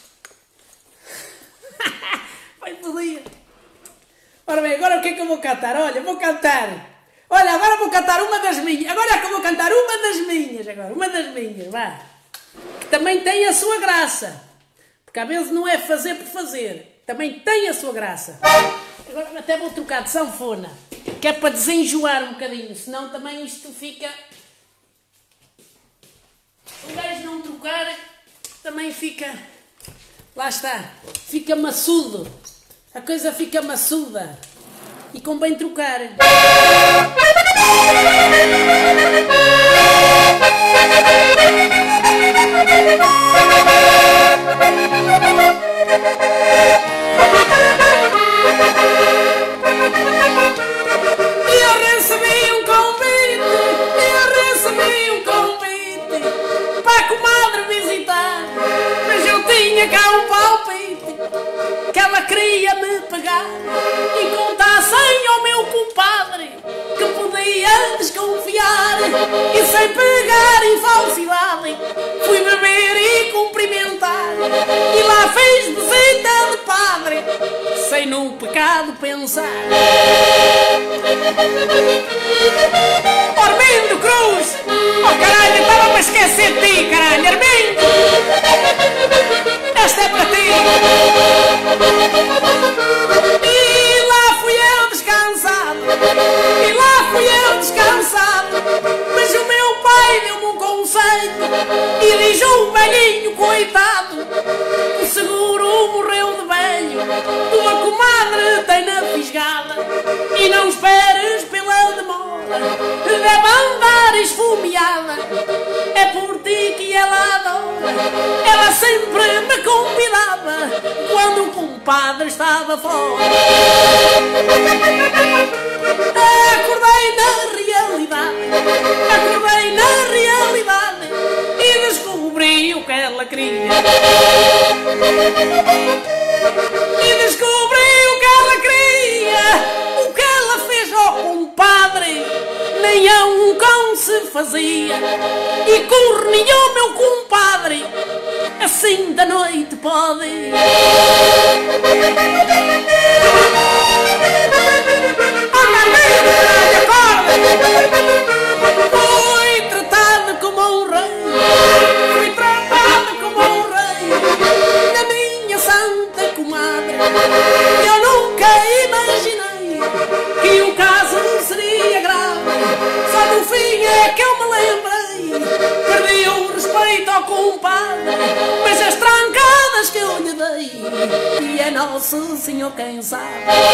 Pois podia. Ora bem, agora o que é que eu vou cantar? Olha, vou cantar... Olha, agora vou cantar uma das minhas. Agora é que eu vou cantar uma das minhas, agora. Uma das minhas, vá. Que também tem a sua graça. Porque às vezes não é fazer por fazer. Também tem a sua graça. Agora até vou trocar de sanfona. Que é para desenjoar um bocadinho. Senão também isto fica... O gajo não trocar, também fica... Lá está. Fica maçudo. A coisa fica maçuda. E convém trocar. Cá um palpite que ela queria me pegar e contassem ao meu compadre que podia desconfiar e sem pegar em falsidade fui beber e cumprimentar e lá fiz visita de padre sem num pecado pensar. Armindo Cruz! Oh caralho, estava-me a esquecer de ti, caralho, Armindo! Esta é para ti! E lá fui eu descansado! E lá fui eu descansado! Mas o meu pai deu-me um conceito e diz o velhinho coitado: o seguro morreu de velho, tua comadre tem na fisgada e não esperes pela demora, deve andar esfomeada, é por ti que ela adora, ela sempre me convidava quando o compadre estava fora. Acordei na realidade e descobri o que ela queria. E descobri o que ela queria, o que ela fez ao compadre, nem a um cão se fazia, e corneou meu compadre, assim da noite pode. Fui tratado como um rei, na minha santa comadre. Eu nunca imaginei que o caso seria grave, só no fim é que eu me lembrei, perdi o respeito ao compadre, mas as trancadas que eu lhe dei, e é Nosso Senhor quem sabe.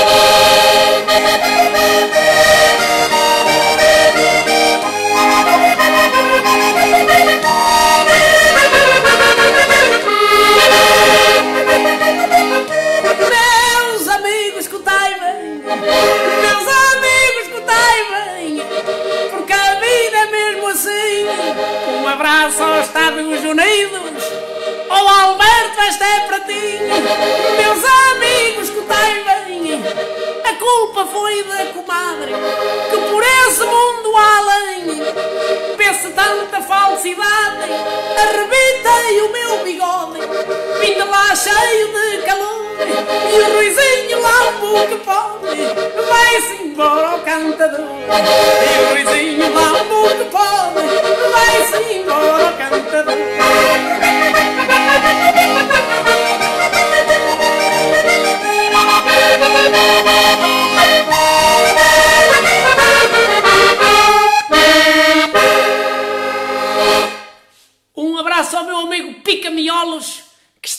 Meus amigos, escutai bem, porque a vida é mesmo assim. Um abraço aos Estados Unidos, oh Alberto, esta é para ti. Meus amigos, escutai bem, a culpa foi da comadre, que por esse mundo além vê-se tanta falsidade, arrebitei o meu bigode, vim de lá cheio de calor, e o Ruizinho Lambo que pode, vai-se embora ao cantador. E o Ruizinho Lambo que pode, vai-se embora ao cantador.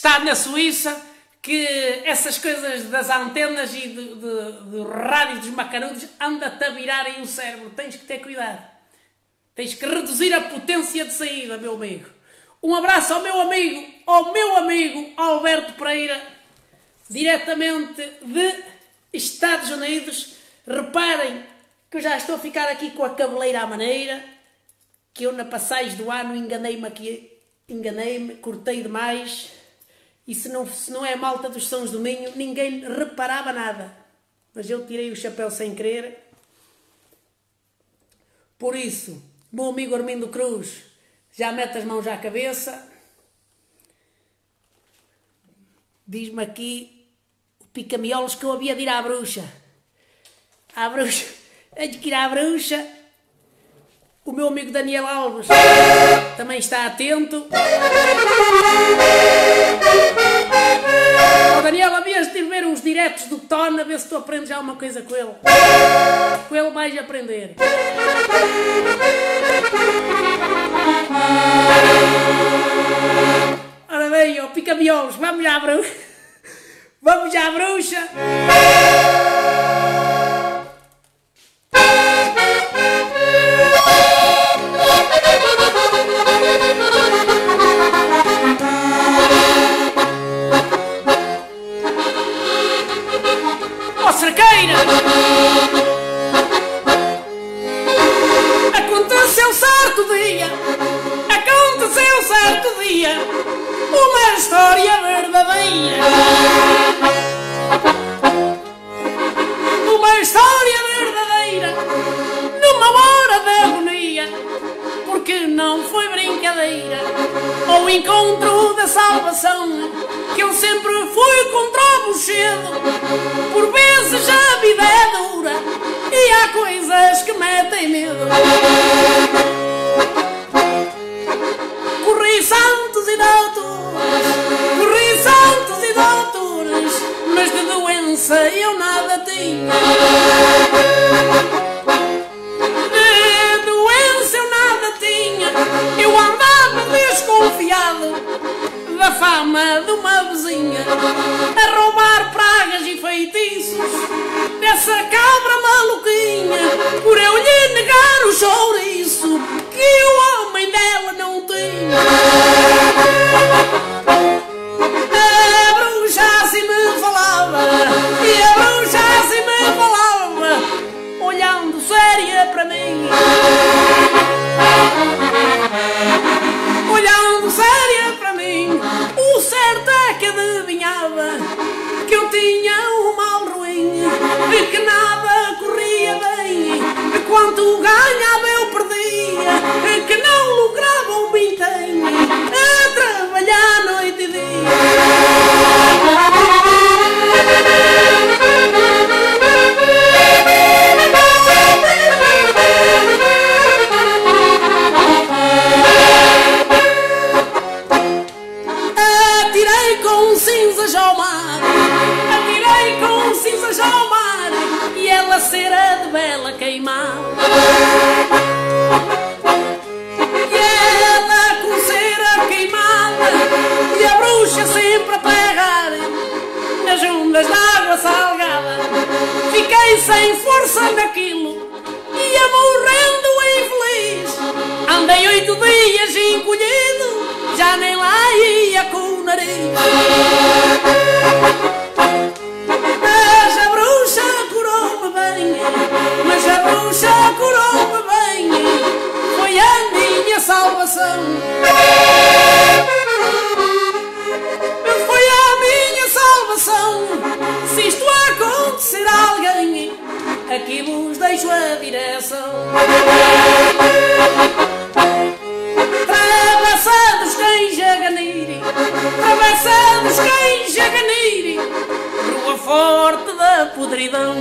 está na Suíça, que essas coisas das antenas e do rádio dos macanudos anda-te a virarem o cérebro. Tens que ter cuidado. Tens que reduzir a potência de saída, meu amigo. Um abraço ao meu amigo Alberto Pereira, diretamente de Estados Unidos. Reparem que eu já estou a ficar aqui com a cabeleira à maneira, que eu na passagem do ano enganei-me, cortei demais, e se não é a malta dos Sons do Minho, ninguém reparava nada. Mas eu tirei o chapéu sem querer. Por isso, meu amigo Armindo Cruz, já mete as mãos à cabeça. Diz-me aqui o pica-miolos que eu havia de ir à bruxa. À bruxa. Tenho que ir à bruxa. O meu amigo Daniel Alves também está atento. Oh, Daniel, havias de ir ver os diretos do Tone, a ver se tu aprendes já uma coisa com ele. Com ele vais aprender. Ora bem, ó, pica-miolos, vamos à bruxa. Vamos à bruxa. Ó, cerqueira! Aconteceu certo dia, uma história verdadeira. Uma história verdadeira, numa hora de agonia, porque não foi brincadeira, ao encontro da salvação, que eu sempre fui contra o bochedo. Por vezes a vida é dura e há coisas que metem medo. Corri santos e doutores, mas de doença eu nada tinha. De doença eu nada tinha. Eu andava desconfiado da fama de uma vizinha, a roubar pragas e feitiços dessa cabra maluquinha, por eu lhe negar o chouriço que o homem dela não tinha. A bruxa assim me falava, e a bruxa assim me falava, olhando séria para mim. Olhando séria para mim, o certo é que adivinhava que eu tinha um mal ruim, e que nada corria bem, e quanto ganhava eu perdia, e que não lucrava um vintém, a trabalhar noite e dia. Atirei com cinzas ao mar, e ela cera de vela queimada. E ela com cera queimada, e a bruxa sempre a pegar nas ondas de água salgada. Fiquei sem força naquilo, ia morrendo infeliz. Andei 8 dias encolhido, já nem lá ia com o nariz. Mas a bruxa curou-me bem, foi a minha salvação. Foi a minha salvação. Se isto acontecer a alguém, aqui vos deixo a direção. Travessa dos Cães Jaganiri, Rua Forte da Podridão.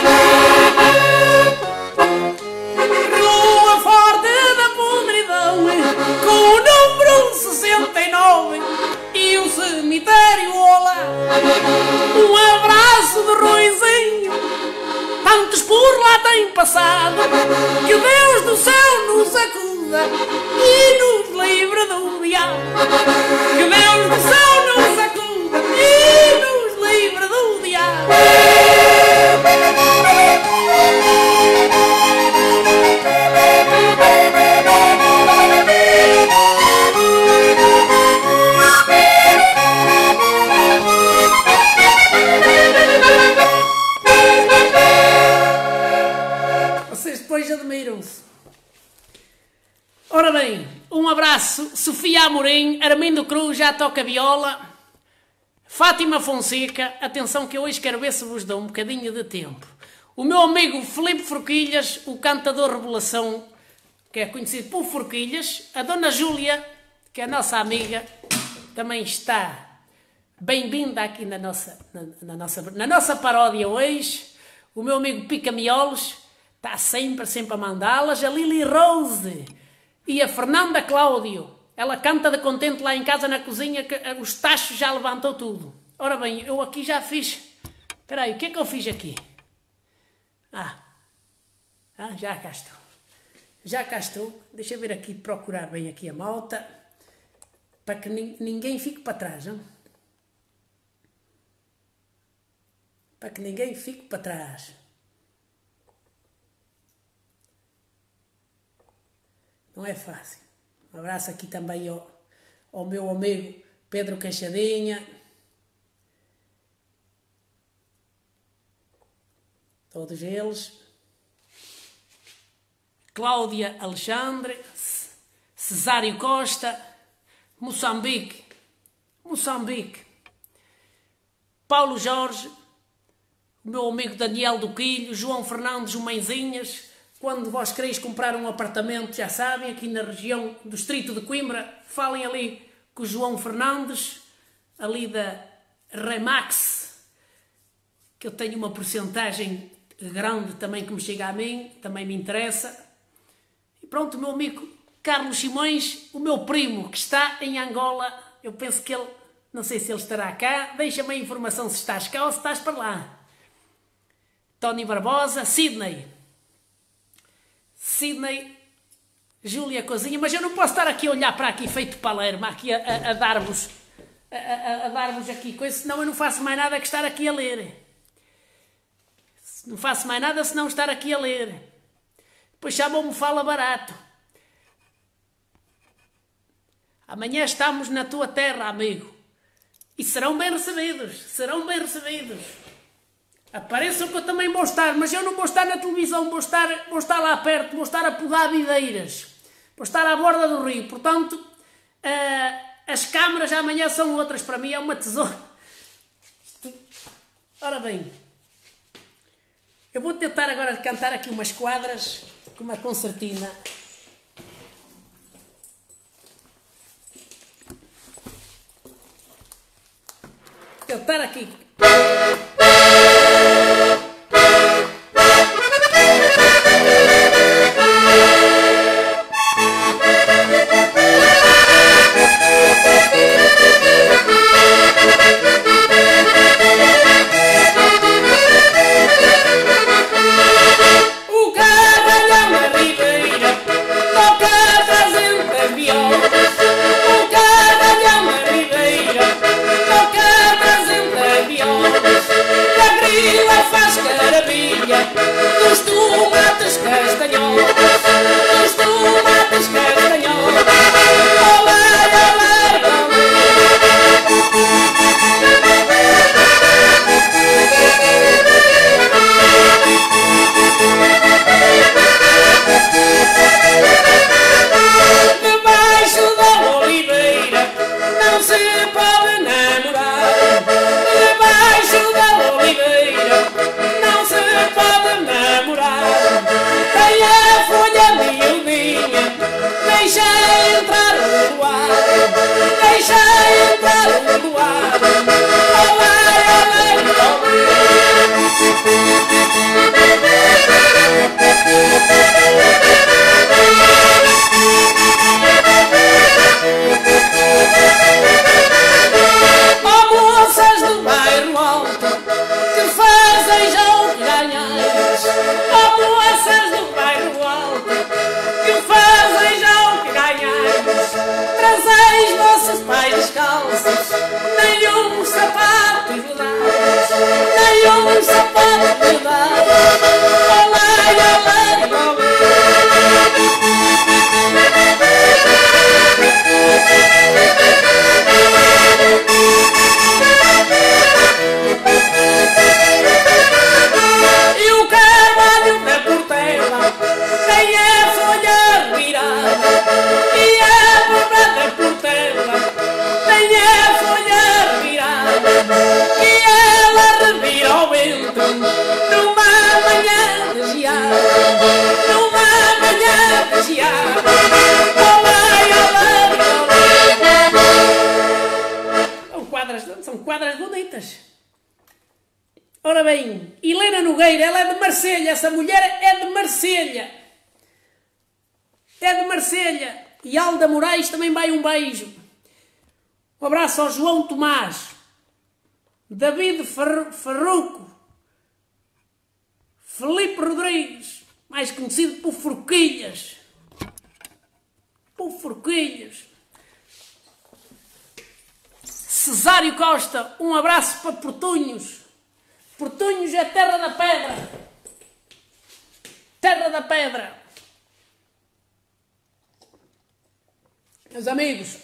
Rua Forte da Podridão, com o número 69 e o cemitério ao lado. Um abraço de Ruizinho, tantos por lá têm passado, que o Deus do céu nos acuda e nos livre do diabo. Que o Deus do céu nos acuda livre do diabo. Vocês depois admiram-se. Ora bem, um abraço, Sofia Amorim, Armindo Cruz já toca viola, Fátima Fonseca, atenção que eu hoje quero ver se vos dou um bocadinho de tempo. O meu amigo Filipe Forquilhas, o cantador Revelação, que é conhecido por Forquilhas, a Dona Júlia, que é a nossa amiga, também está bem-vinda aqui na nossa paródia hoje. O meu amigo Pica Miolos está sempre a mandá-las. A Lili Rose e a Fernanda Cláudio, ela canta de contente lá em casa na cozinha, que os tachos já levantou tudo. Ora bem, eu aqui já fiz... Espera aí, o que é que eu fiz aqui? Já cá estou. Já cá estou. Deixa eu ver aqui, procurar bem aqui a malta, para que ninguém fique para trás, não? Para que ninguém fique para trás. Não é fácil. Um abraço aqui também ao meu amigo Pedro Queixadinha. Todos eles. Cláudia Alexandre. Cesário Costa. Moçambique. Paulo Jorge. O meu amigo Daniel do Quilho. João Fernandes, o Mãezinhas. Quando vós quereis comprar um apartamento, já sabem, aqui na região do distrito de Coimbra, falem ali com o João Fernandes, ali da Remax, que eu tenho uma porcentagem grande também que me chega a mim, também me interessa. E pronto, o meu amigo Carlos Simões, o meu primo, que está em Angola, eu penso que ele, não sei se ele estará cá, deixa-me a informação se estás cá ou se estás para lá. Tony Barbosa, Sidney, Júlia Cozinha, mas eu não posso estar aqui a olhar para aqui feito Palermo, aqui a dar-vos aqui coisas, senão eu não faço mais nada que estar aqui a ler. Não faço mais nada senão estar aqui a ler. Depois chamam-me Fala Barato. Amanhã estamos na tua terra, amigo. E serão bem recebidos, Apareçam que eu também vou estar, mas eu não vou estar na televisão, vou estar lá perto, vou estar a podar videiras, vou estar à borda do rio, portanto, as câmaras amanhã são outras, para mim é uma tesoura. Ora bem, eu vou tentar agora cantar aqui umas quadras com uma concertina. Cantar aqui. Trazeis vossos pais descalços, nenhum sapato de lado. um sapato de verdade. Olé, olé, olé. E o carvalho da Portela tem a folha virada. E a borda da Portela tem a folha virada. E ela revira ao vento numa manhã de geada. Numa manhã de geada. Olé, olé, olé. São quadras bonitas. Ora bem, Helena Nogueira, ela é de Marselha, essa mulher é de Marselha. É de Marselha. E Alda Moraes também vai um beijo. Um abraço ao João Tomás, David Farruco, Felipe Rodrigues, mais conhecido por Forquilhas. Por Forquilhas. Cesário Costa, um abraço para Portunhos. Portunhos é terra da pedra. Terra da pedra. Meus amigos,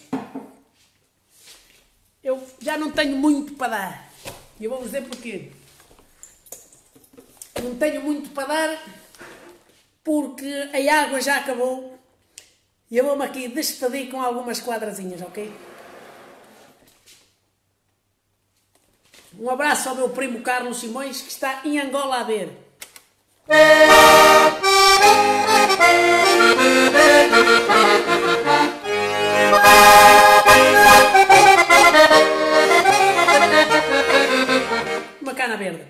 eu já não tenho muito para dar. E eu vou-vos dizer porquê. Não tenho muito para dar porque a água já acabou. E eu vou-me aqui despedir com algumas quadrazinhas, ok? Um abraço ao meu primo Carlos Simões, que está em Angola a ver. Uma cana verde.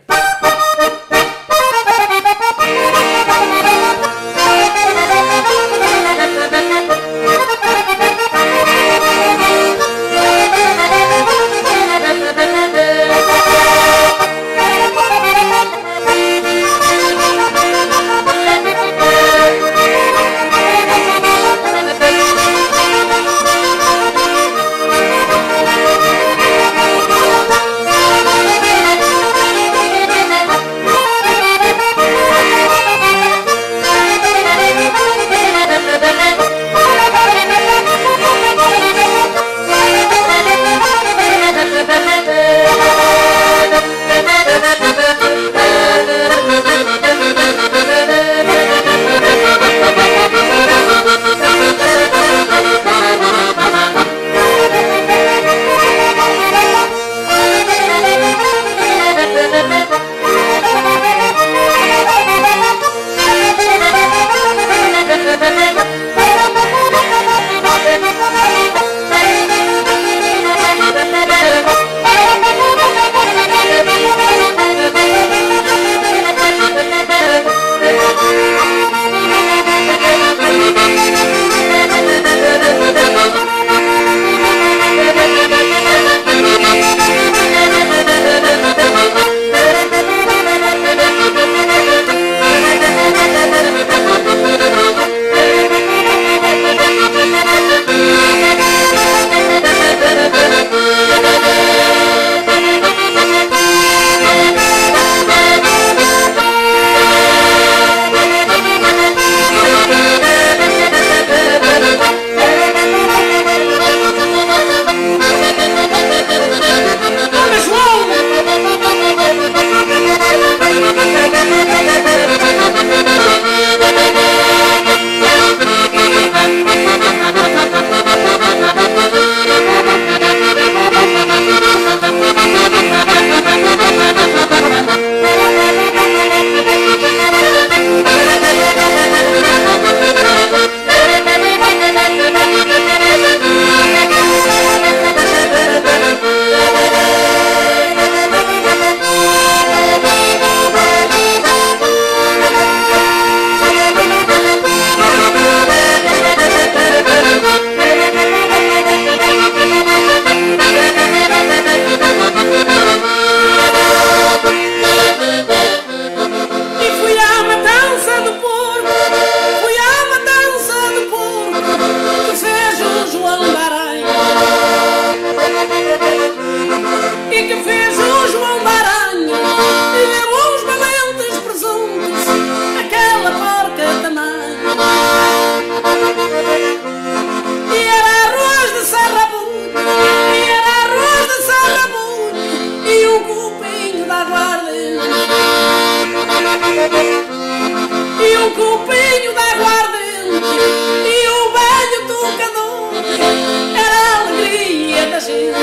e um copinho de aguardente e o velho tocador era a alegria da gente.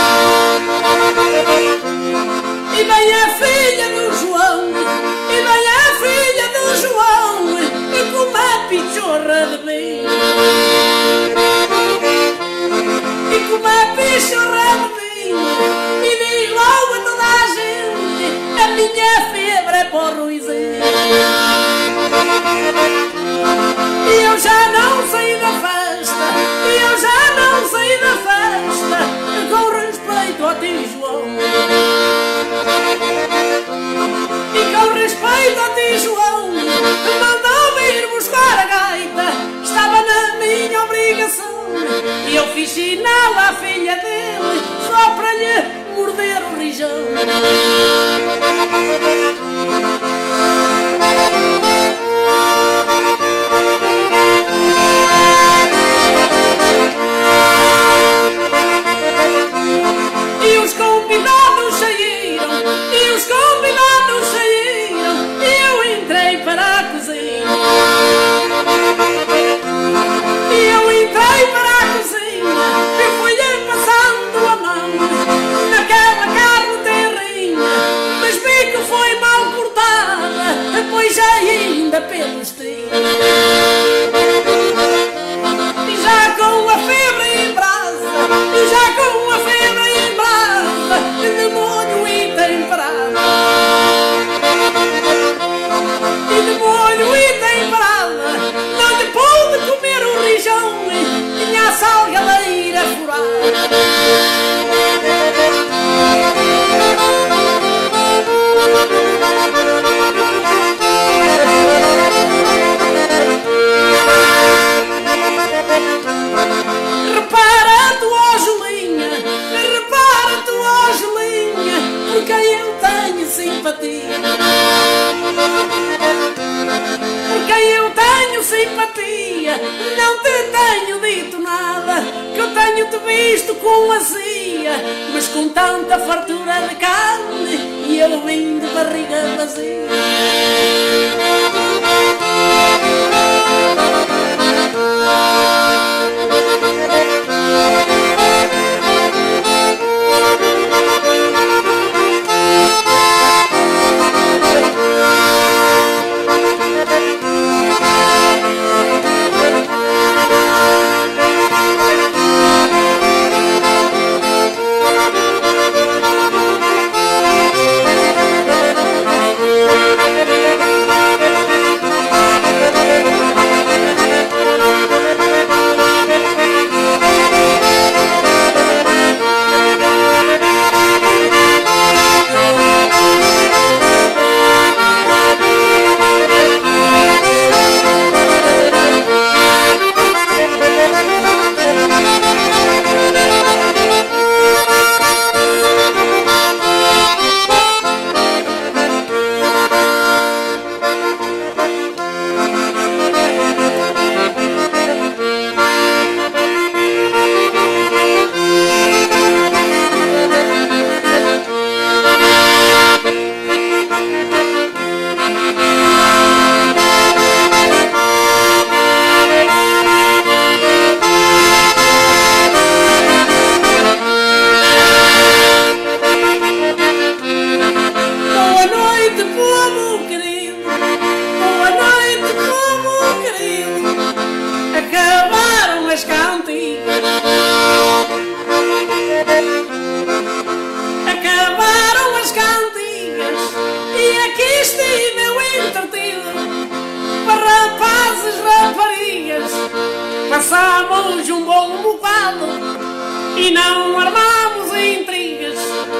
E vem a filha do João, e vem a filha do João, e com uma pichorra de vinho, e com uma pichorra de vinho, e diz logo a toda a gente: a minha febre é para o ruizinho. E eu já não saí da festa, e eu já não saí da festa, com respeito ao tio João. E com respeito ao tio João, mandou-me ir buscar a gaita, estava na minha obrigação. E eu fiz sinal à filha dele, só para lhe morder o rijão. E os convidados saíram, e os convidados saíram, e eu entrei para a cozinha. E eu entrei para a cozinha, eu fui-lhe passando a mão naquela carne terrinha, mas vi que foi mal cortada, pois ainda pelos trinhos. E já com a febre em brasa, e já com a febre em brasa, de molho e temperada, e de molho e temperada, não lhe pude comer o rijão, tinha a salgaleira furada. Repara tu, ó Julinha, repara tu, ó Julinha, por quem eu tenho simpatia, por quem eu tenho simpatia. Não te tenho dito nada, que eu tenho-te visto com azia, mas com tanta fartura de carne, e eu vim de barriga vazia. Passamos um bom bocado e não armamos intrigas.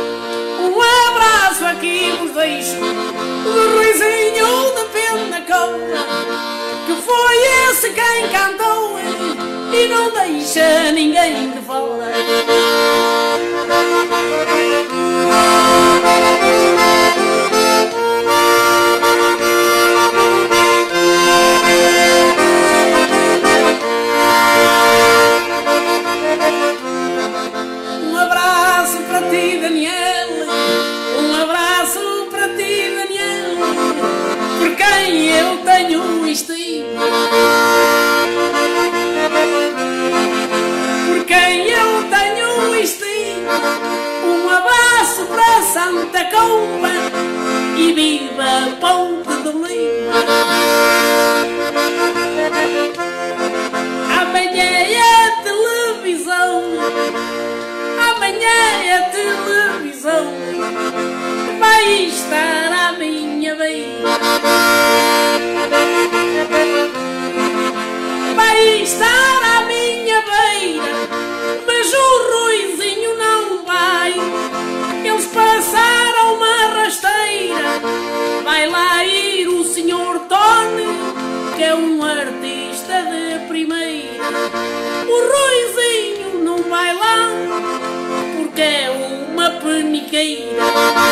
Um abraço aqui vos deixo do Ruizinho de Pendacoura, que foi esse quem cantou e não deixa ninguém de fora. muita comba e viva Ponte de Lima. Amanhã é a televisão, amanhã é a televisão, vai estar à minha beira, vai estar à minha beira, mas o Ruizinho não vai. Eles passaram uma rasteira, vai lá ir o Sr. Tony, que é um artista de primeira. O Ruizinho não vai lá, porque é uma peniqueira,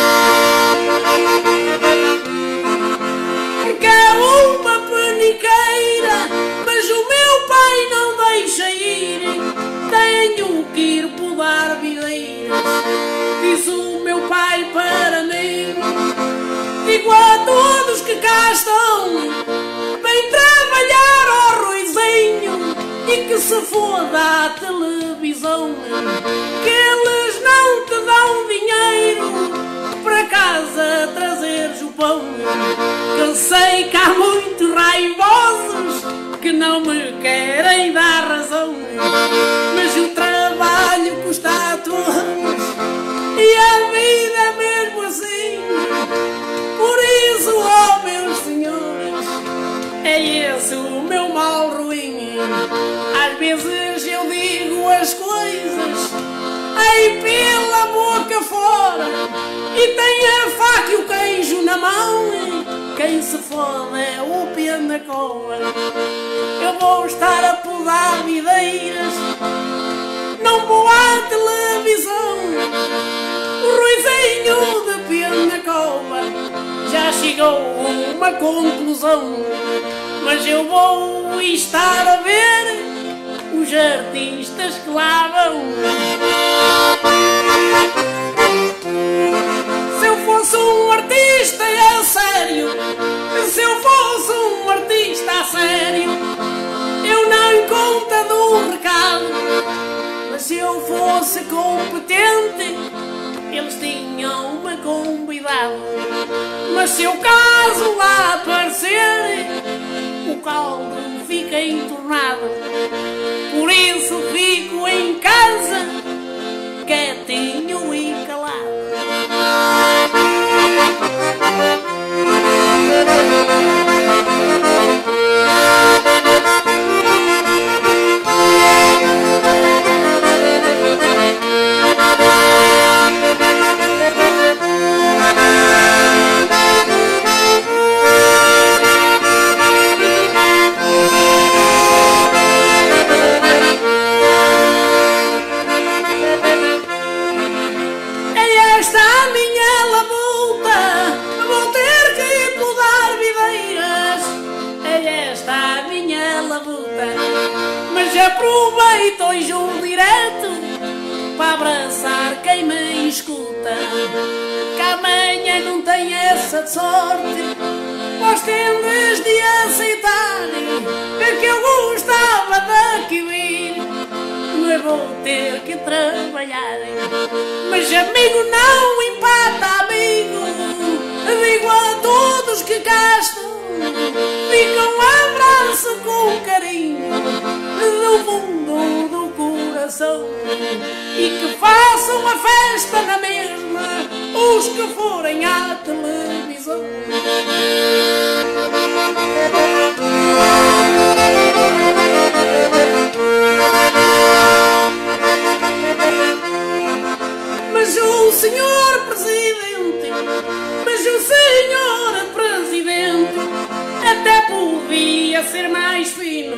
porque é uma peniqueira, mas o meu pai não deixa ir, tenho que ir podar videiras. Disse o meu pai para mim, digo a todos que cá estão, vem trabalhar ao Ruizinho e que se foda a televisão, que eles não te dão dinheiro para casa trazeres o pão. Que eu sei que há muito raivosos que não me querem dar razão, mas o trabalho custa a todos e a vida é mesmo assim. Por isso, ó meus senhores, é esse o meu mal ruim. Às vezes eu digo as coisas aí pela boca fora e tenho a faca e o queijo na mão. Quem se fode é o pena coa. Eu vou estar a podar videiras, não vou à televisão. O Ruizinho de Penacova já chegou a uma conclusão, mas eu vou estar a ver os artistas que lá vão. Se eu fosse um artista a sério, se eu fosse um artista a sério, eu não conta do recado. Mas se eu fosse competente, eles tinham-me convidado. Mas se eu caso lá aparecer, o caldo fica entornado. Por isso fico em casa, quietinho e calado. Aproveito hoje o direto para abraçar quem me escuta, que amanhã não tem essa sorte. Vós tendes de aceitar que eu gostava daqui vir, mas vou ter que trabalhar. Mas amigo não empata amigo, digo a todos que cá estão, fica um abraço com carinho do fundo do coração, e que façam uma festa na mesma os que forem à televisão. Mas o senhor presidente, até podia ser mais fino,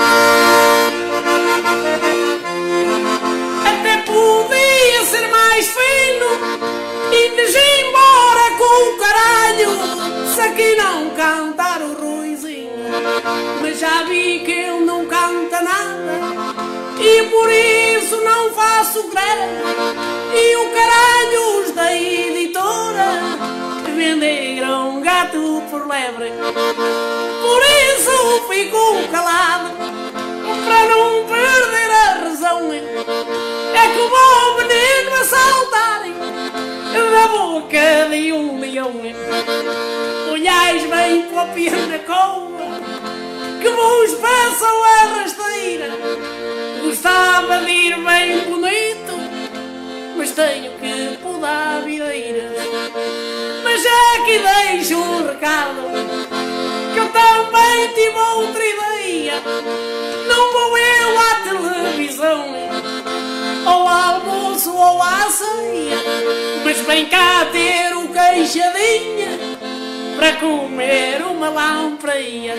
até podia ser mais fino, e de embora com o caralho, se aqui não cantar o Ruizinho. Mas já vi que ele não canta nada e por isso não faço greve, e o caralho os da editora venderam gato por lebre. Por isso fico calado, para não perder a razão. É que o bom menino a saltarem da boca de um leão. Olhais bem para o pé na cova, que vos passam a rasteira. Gostava de ir bem bonito, mas tenho que podar videiras. Mas aqui deixo um recado, que eu também tive outra ideia. Não vou eu à televisão, ao almoço ou à ceia, mas vem cá ter o queixadinha para comer uma lampreia.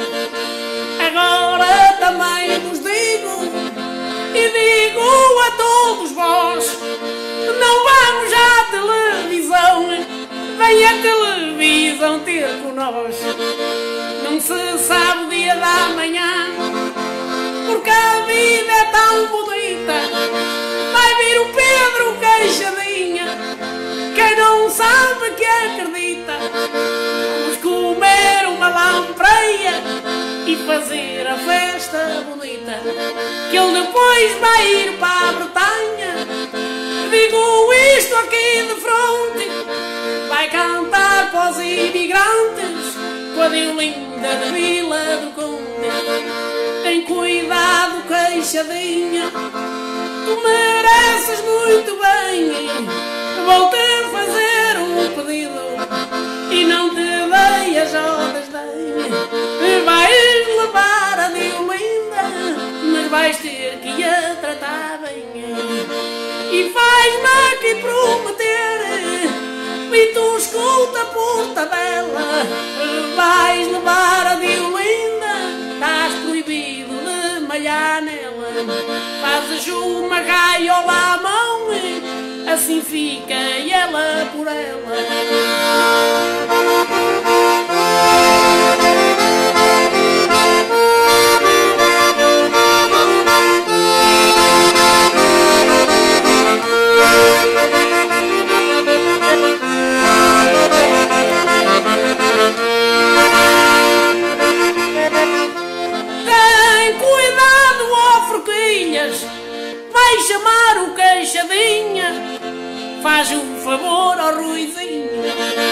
Agora também vos digo, e digo a todos vós, não vamos à televisão, vem a televisão ter com nós. Não se sabe o dia da manhã, porque a vida é tão bonita. Vai vir o Pedro Queixadinha, quem não sabe que acredita. Vamos comer uma lampreia e fazer a festa bonita, que ele depois vai ir para a Bretanha. Digo isto aqui de fronte, vai cantar para os imigrantes com a Diolinda da Vila do Conde. Tem cuidado, Queixadinha, tu mereces muito bem. Vou-te fazer um pedido e não te deias ao desdém. Vais levar a Diolinda, mas vais ter que a tratar bem. E faz-me aqui prometer, e tu escuta por tabela, vais levar a Diolinda, estás proibido de malhar nela. Fazes uma gaiola à mão, assim fica ela por ela. Vai chamar o Queixadinha, faz um favor ao Ruizinho.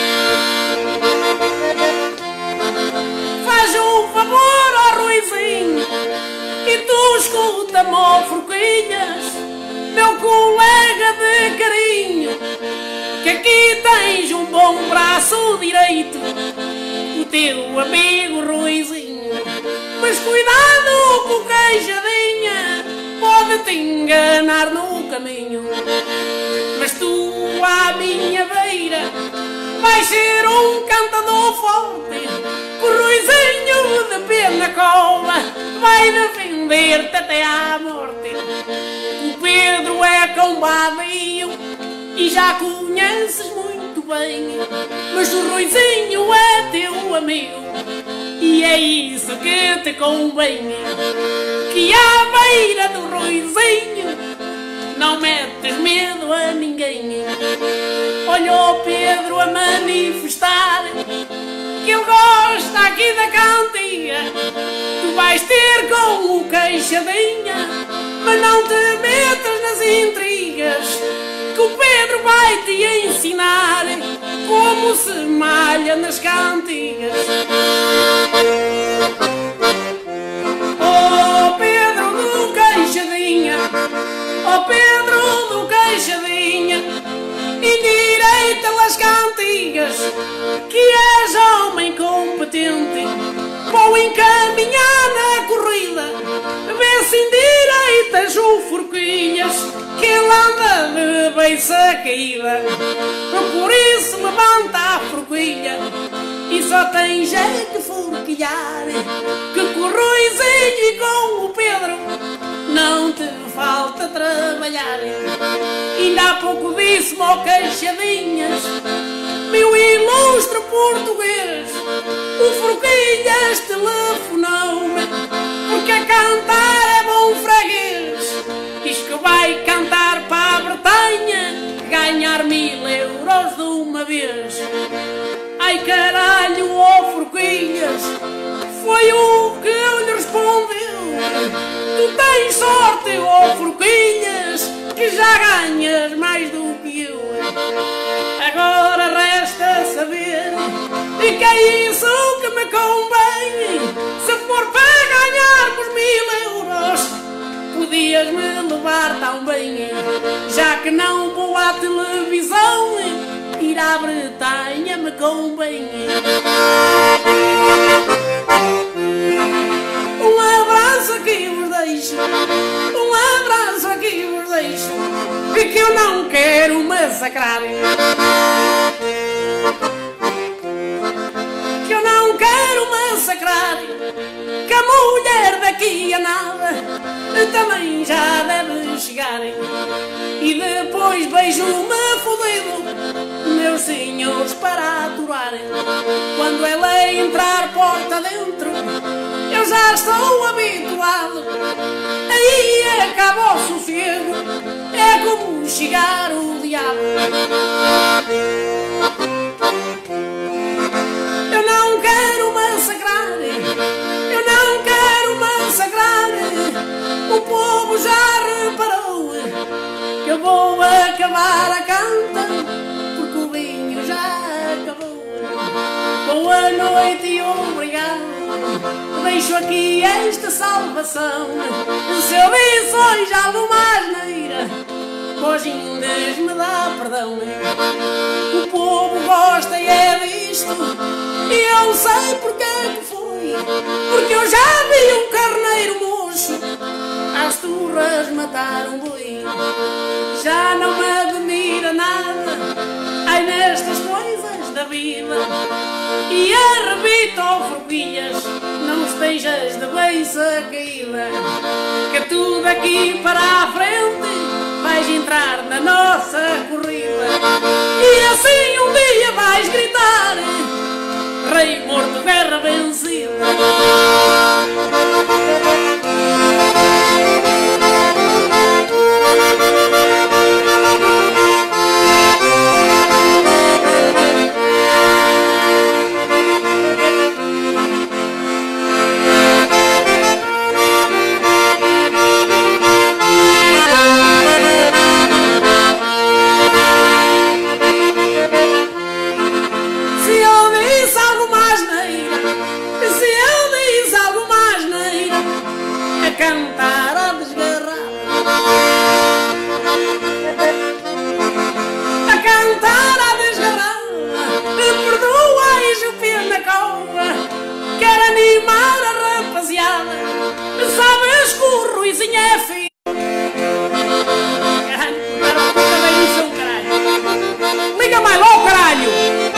Faz um favor ao Ruizinho e tu escuta-me, ó Forquilhas, meu colega de carinho, que aqui tens um bom braço direito, o teu amigo Ruizinho. Mas cuidado com o Queixadinha, pode-te enganar no caminho. Mas tu, à minha beira, vais ser um cantador forte, que o Ruizinho de pena cova vai defender-te até à morte. O Pedro é combadinho e já conheces muito bem, mas o Ruizinho é teu amigo e é isso que te convém. Que à beira do Ruizinho não metes medo a ninguém. Olha o Pedro a manifestar que ele gosta aqui da cantiga. Tu vais ter com o Queixadinha, mas não te metas nas intrigas, que o Pedro vai te ensinar como se malha nas cantigas. Oh Pedro do Queixadinha, oh Pedro do Queixadinha, endireita as cantigas, que és homem competente, vou encaminhar na corrida, vê se endireitas o Forquilhas, que ele anda de beiça caída. Por isso levanta a forquilha e só tens é que forquilhar, que com o Ruizinho e com o Pedro não te falta trabalhar. Ainda há pouco disse-me ao Queixadinhas, meu ilustre português, o Forquilhas telefonou-me, porque a cantar é bom freguês. Diz que vai cantar para a Bretanha, ganhar 1000 euros de uma vez. Ai caralho, ó Forquilhas, foi o que eu lhe respondeu. Tu tens sorte, ó Forquilhas, que já ganhas mais do que eu. agora resta saber que é isso que me convém. Se for para ganharmos 1000 euros, podias-me levar tão bem. Já que não vou à televisão, ir à Bretanha me convém. Um abraço aqui vos deixo, um abraço aqui vos deixo, que eu não quero massacrar, que eu não quero massacrar, que a mulher daqui a nada também já deve chegar. E depois beijo-me fodido, meus senhores, para aturar. Quando ela entrar porta dentro, eu já estou habituado. Aí acaba o sossego, é como chegar o diabo. Eu não quero massacrar, eu não quero massacrar. O povo já reparou que eu vou acabar a canta, porque o vinho já acabou. Boa noite e obrigado. Deixo aqui esta salvação. Se eu disse hoje alguma asneira, hoje ainda me dá perdão. O povo gosta e é disto, e eu sei porque que foi. Porque eu já vi um carneiro mocho às turras matar um boi. Já não me admira nada, ai, nestas coisas da vida. E arrebito, forquilhas, não estejas de beiça caída, que tu daqui para a frente vais entrar na nossa corrida. E assim um dia vais gritar: rei morto, guerra vencida. Cantar a desgarrada, a cantar a desgarrada, perdoais o pena cova, quer animar a rapaziada. Sabes que o Ruizinho é filho. Caralho, também isso é um caralho. Liga mais logo, caralho.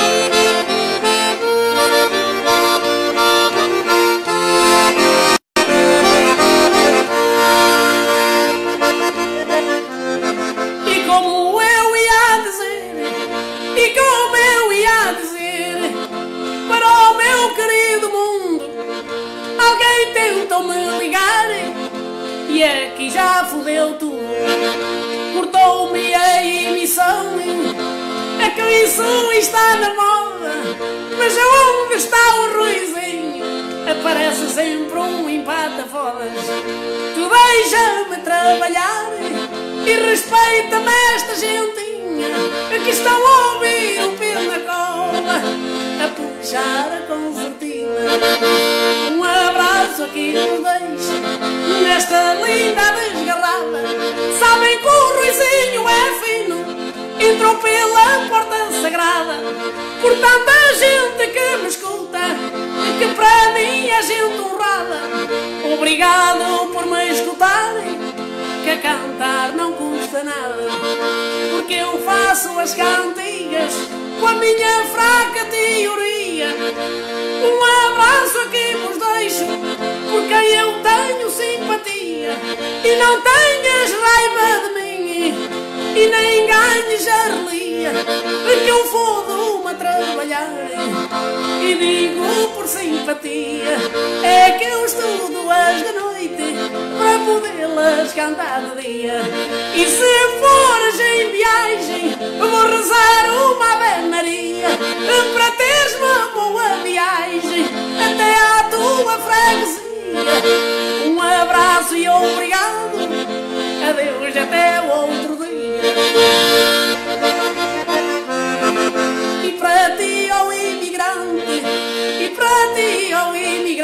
Me ligar e aqui já fodeu tudo. Cortou-me a emissão, é que isso está na moda. Mas onde está o Ruizinho? Aparece sempre um empata-fodas. Tu deixa-me trabalhar e respeita-me esta gentinha que estão a ouvir o pena cola a puxar a concertina. Um abraço aqui nos deixa nesta linda desgarrada. Sabem que o Ruizinho é fino, entrou pela porta sagrada. Por tanta gente que me escuta, que para mim é gente honrada. Obrigado por me escutarem, que a cantar não custa nada. Porque eu faço as cantigas com a minha fraca teoria. Um abraço aqui vos deixo, por quem eu tenho simpatia. E não tenhas raiva de mim, e nem ganhes a relia, que eu fodo-me a trabalhar. E digo por simpatia, é que eu estudo as de noite para podê-las cantar de dia. E se fores em viagem, vou rezar uma Ave Maria para teres uma boa viagem até à tua freguesia. Um abraço e obrigado, adeus até o outro dia.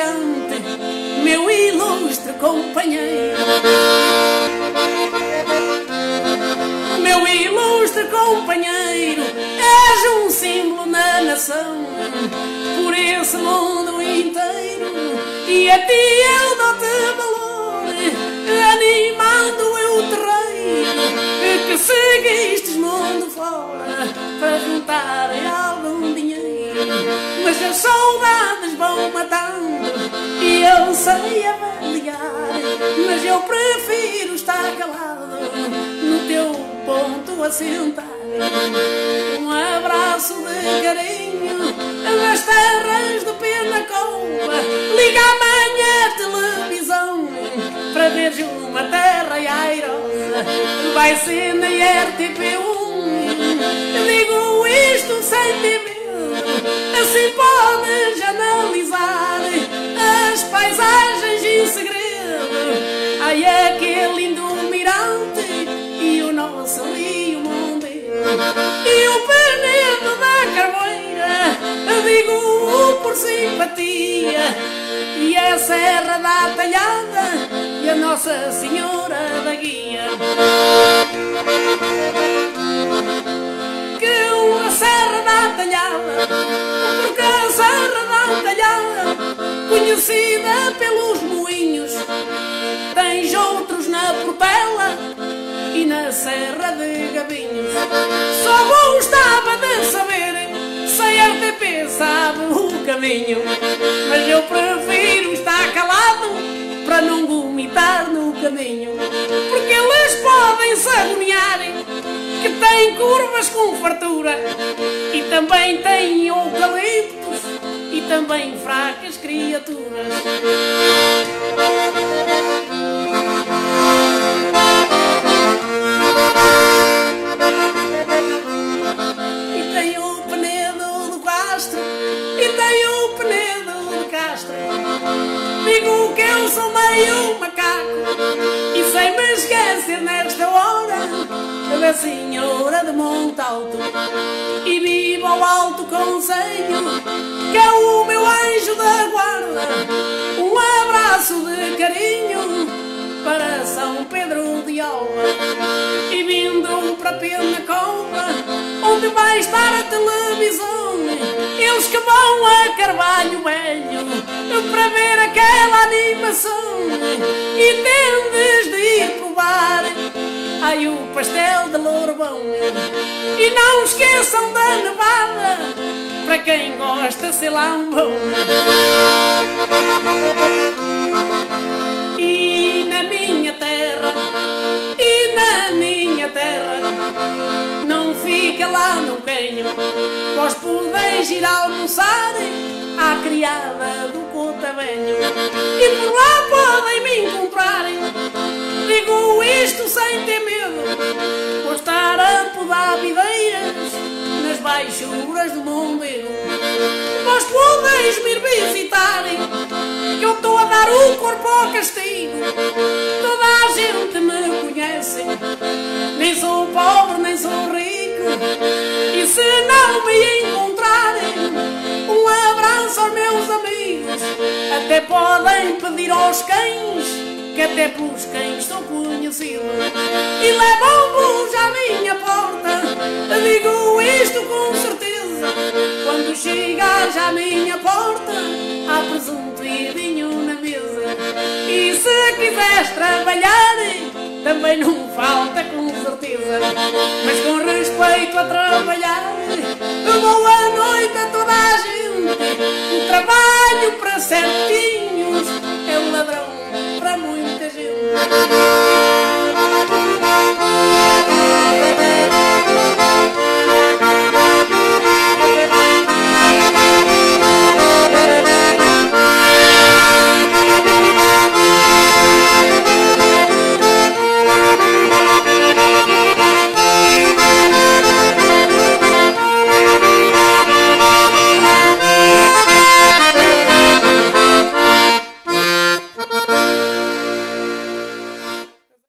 mirante, meu ilustre companheiro. Meu ilustre companheiro, és um símbolo na nação, por esse mundo inteiro, e a ti eu dou-te valor, animando eu o terreiro, que seguistes mundo fora, para juntar algum dinheiro. Mas as saudades vão matando, e eu sei avaliar, mas eu prefiro estar calado, no teu ponto a sentar. Um abraço de carinho nas terras de Penacova. Liga amanhã a televisão para veres uma terra airosa. Vai ser na RTP1. Digo isto sem ter medo, assim podes analisar as paisagens em segredo. Ai, aquele lindo mirante e o nosso rio Mondego, e o Penedo da Carvoeira, digo por simpatia, e a Serra da Talhada e a Nossa Senhora da Guia. Que a Serra da Talhada, porque a Serra da Talhada, conhecida pelos moinhos, tens outros na Portela e na Serra de Gabinhos. Só gostava de saber se a RTP sabe o caminho, mas eu prefiro estar calado para não vomitar no caminho, porque eles podem se agoniar, que têm curvas com fartura, e também têm eucaliptos, e também fracas criaturas. E tem o Penedo do Castro, e tem o Penedo de Castro. Digo que eu sou meio macaco, e sem me esquecer nesta hora da Senhora de Montalto, e vivo ao Alto Conselho, que é o meu anjo da guarda. Um abraço de carinho para São Pedro de Alva, e vindo para Penacova, onde vai estar a televisão, eles que vão a Carvalho Velho para ver aquela animação, e tendes de ir provar, ai, o pastel de Lourbão. E não esqueçam da nevada, para quem gosta de ser lambão. E na minha terra, não fica lá no canho, vós podeis ir almoçar à criada do Cotabenho, e por lá podem me encontrar. Digo isto sem ter medo, vou estar a podar videiras nas baixuras do Mondego. Vós podeis vir visitar, que eu estou a dar o corpo ao castigo. Toda a gente me conhece, nem sou pobre nem sou rico, e se não me encontrarem, um abraço aos meus amigos. Até podem pedir aos cães, que até pelos cães sou conhecido, e levam-vos à minha porta. Digo isto com certeza, quando chegares à minha porta, há presunto e vinho na mesa. E se quiseres trabalhar, também não falta com certeza, mas com respeito a trabalhar. Boa noite a toda a gente,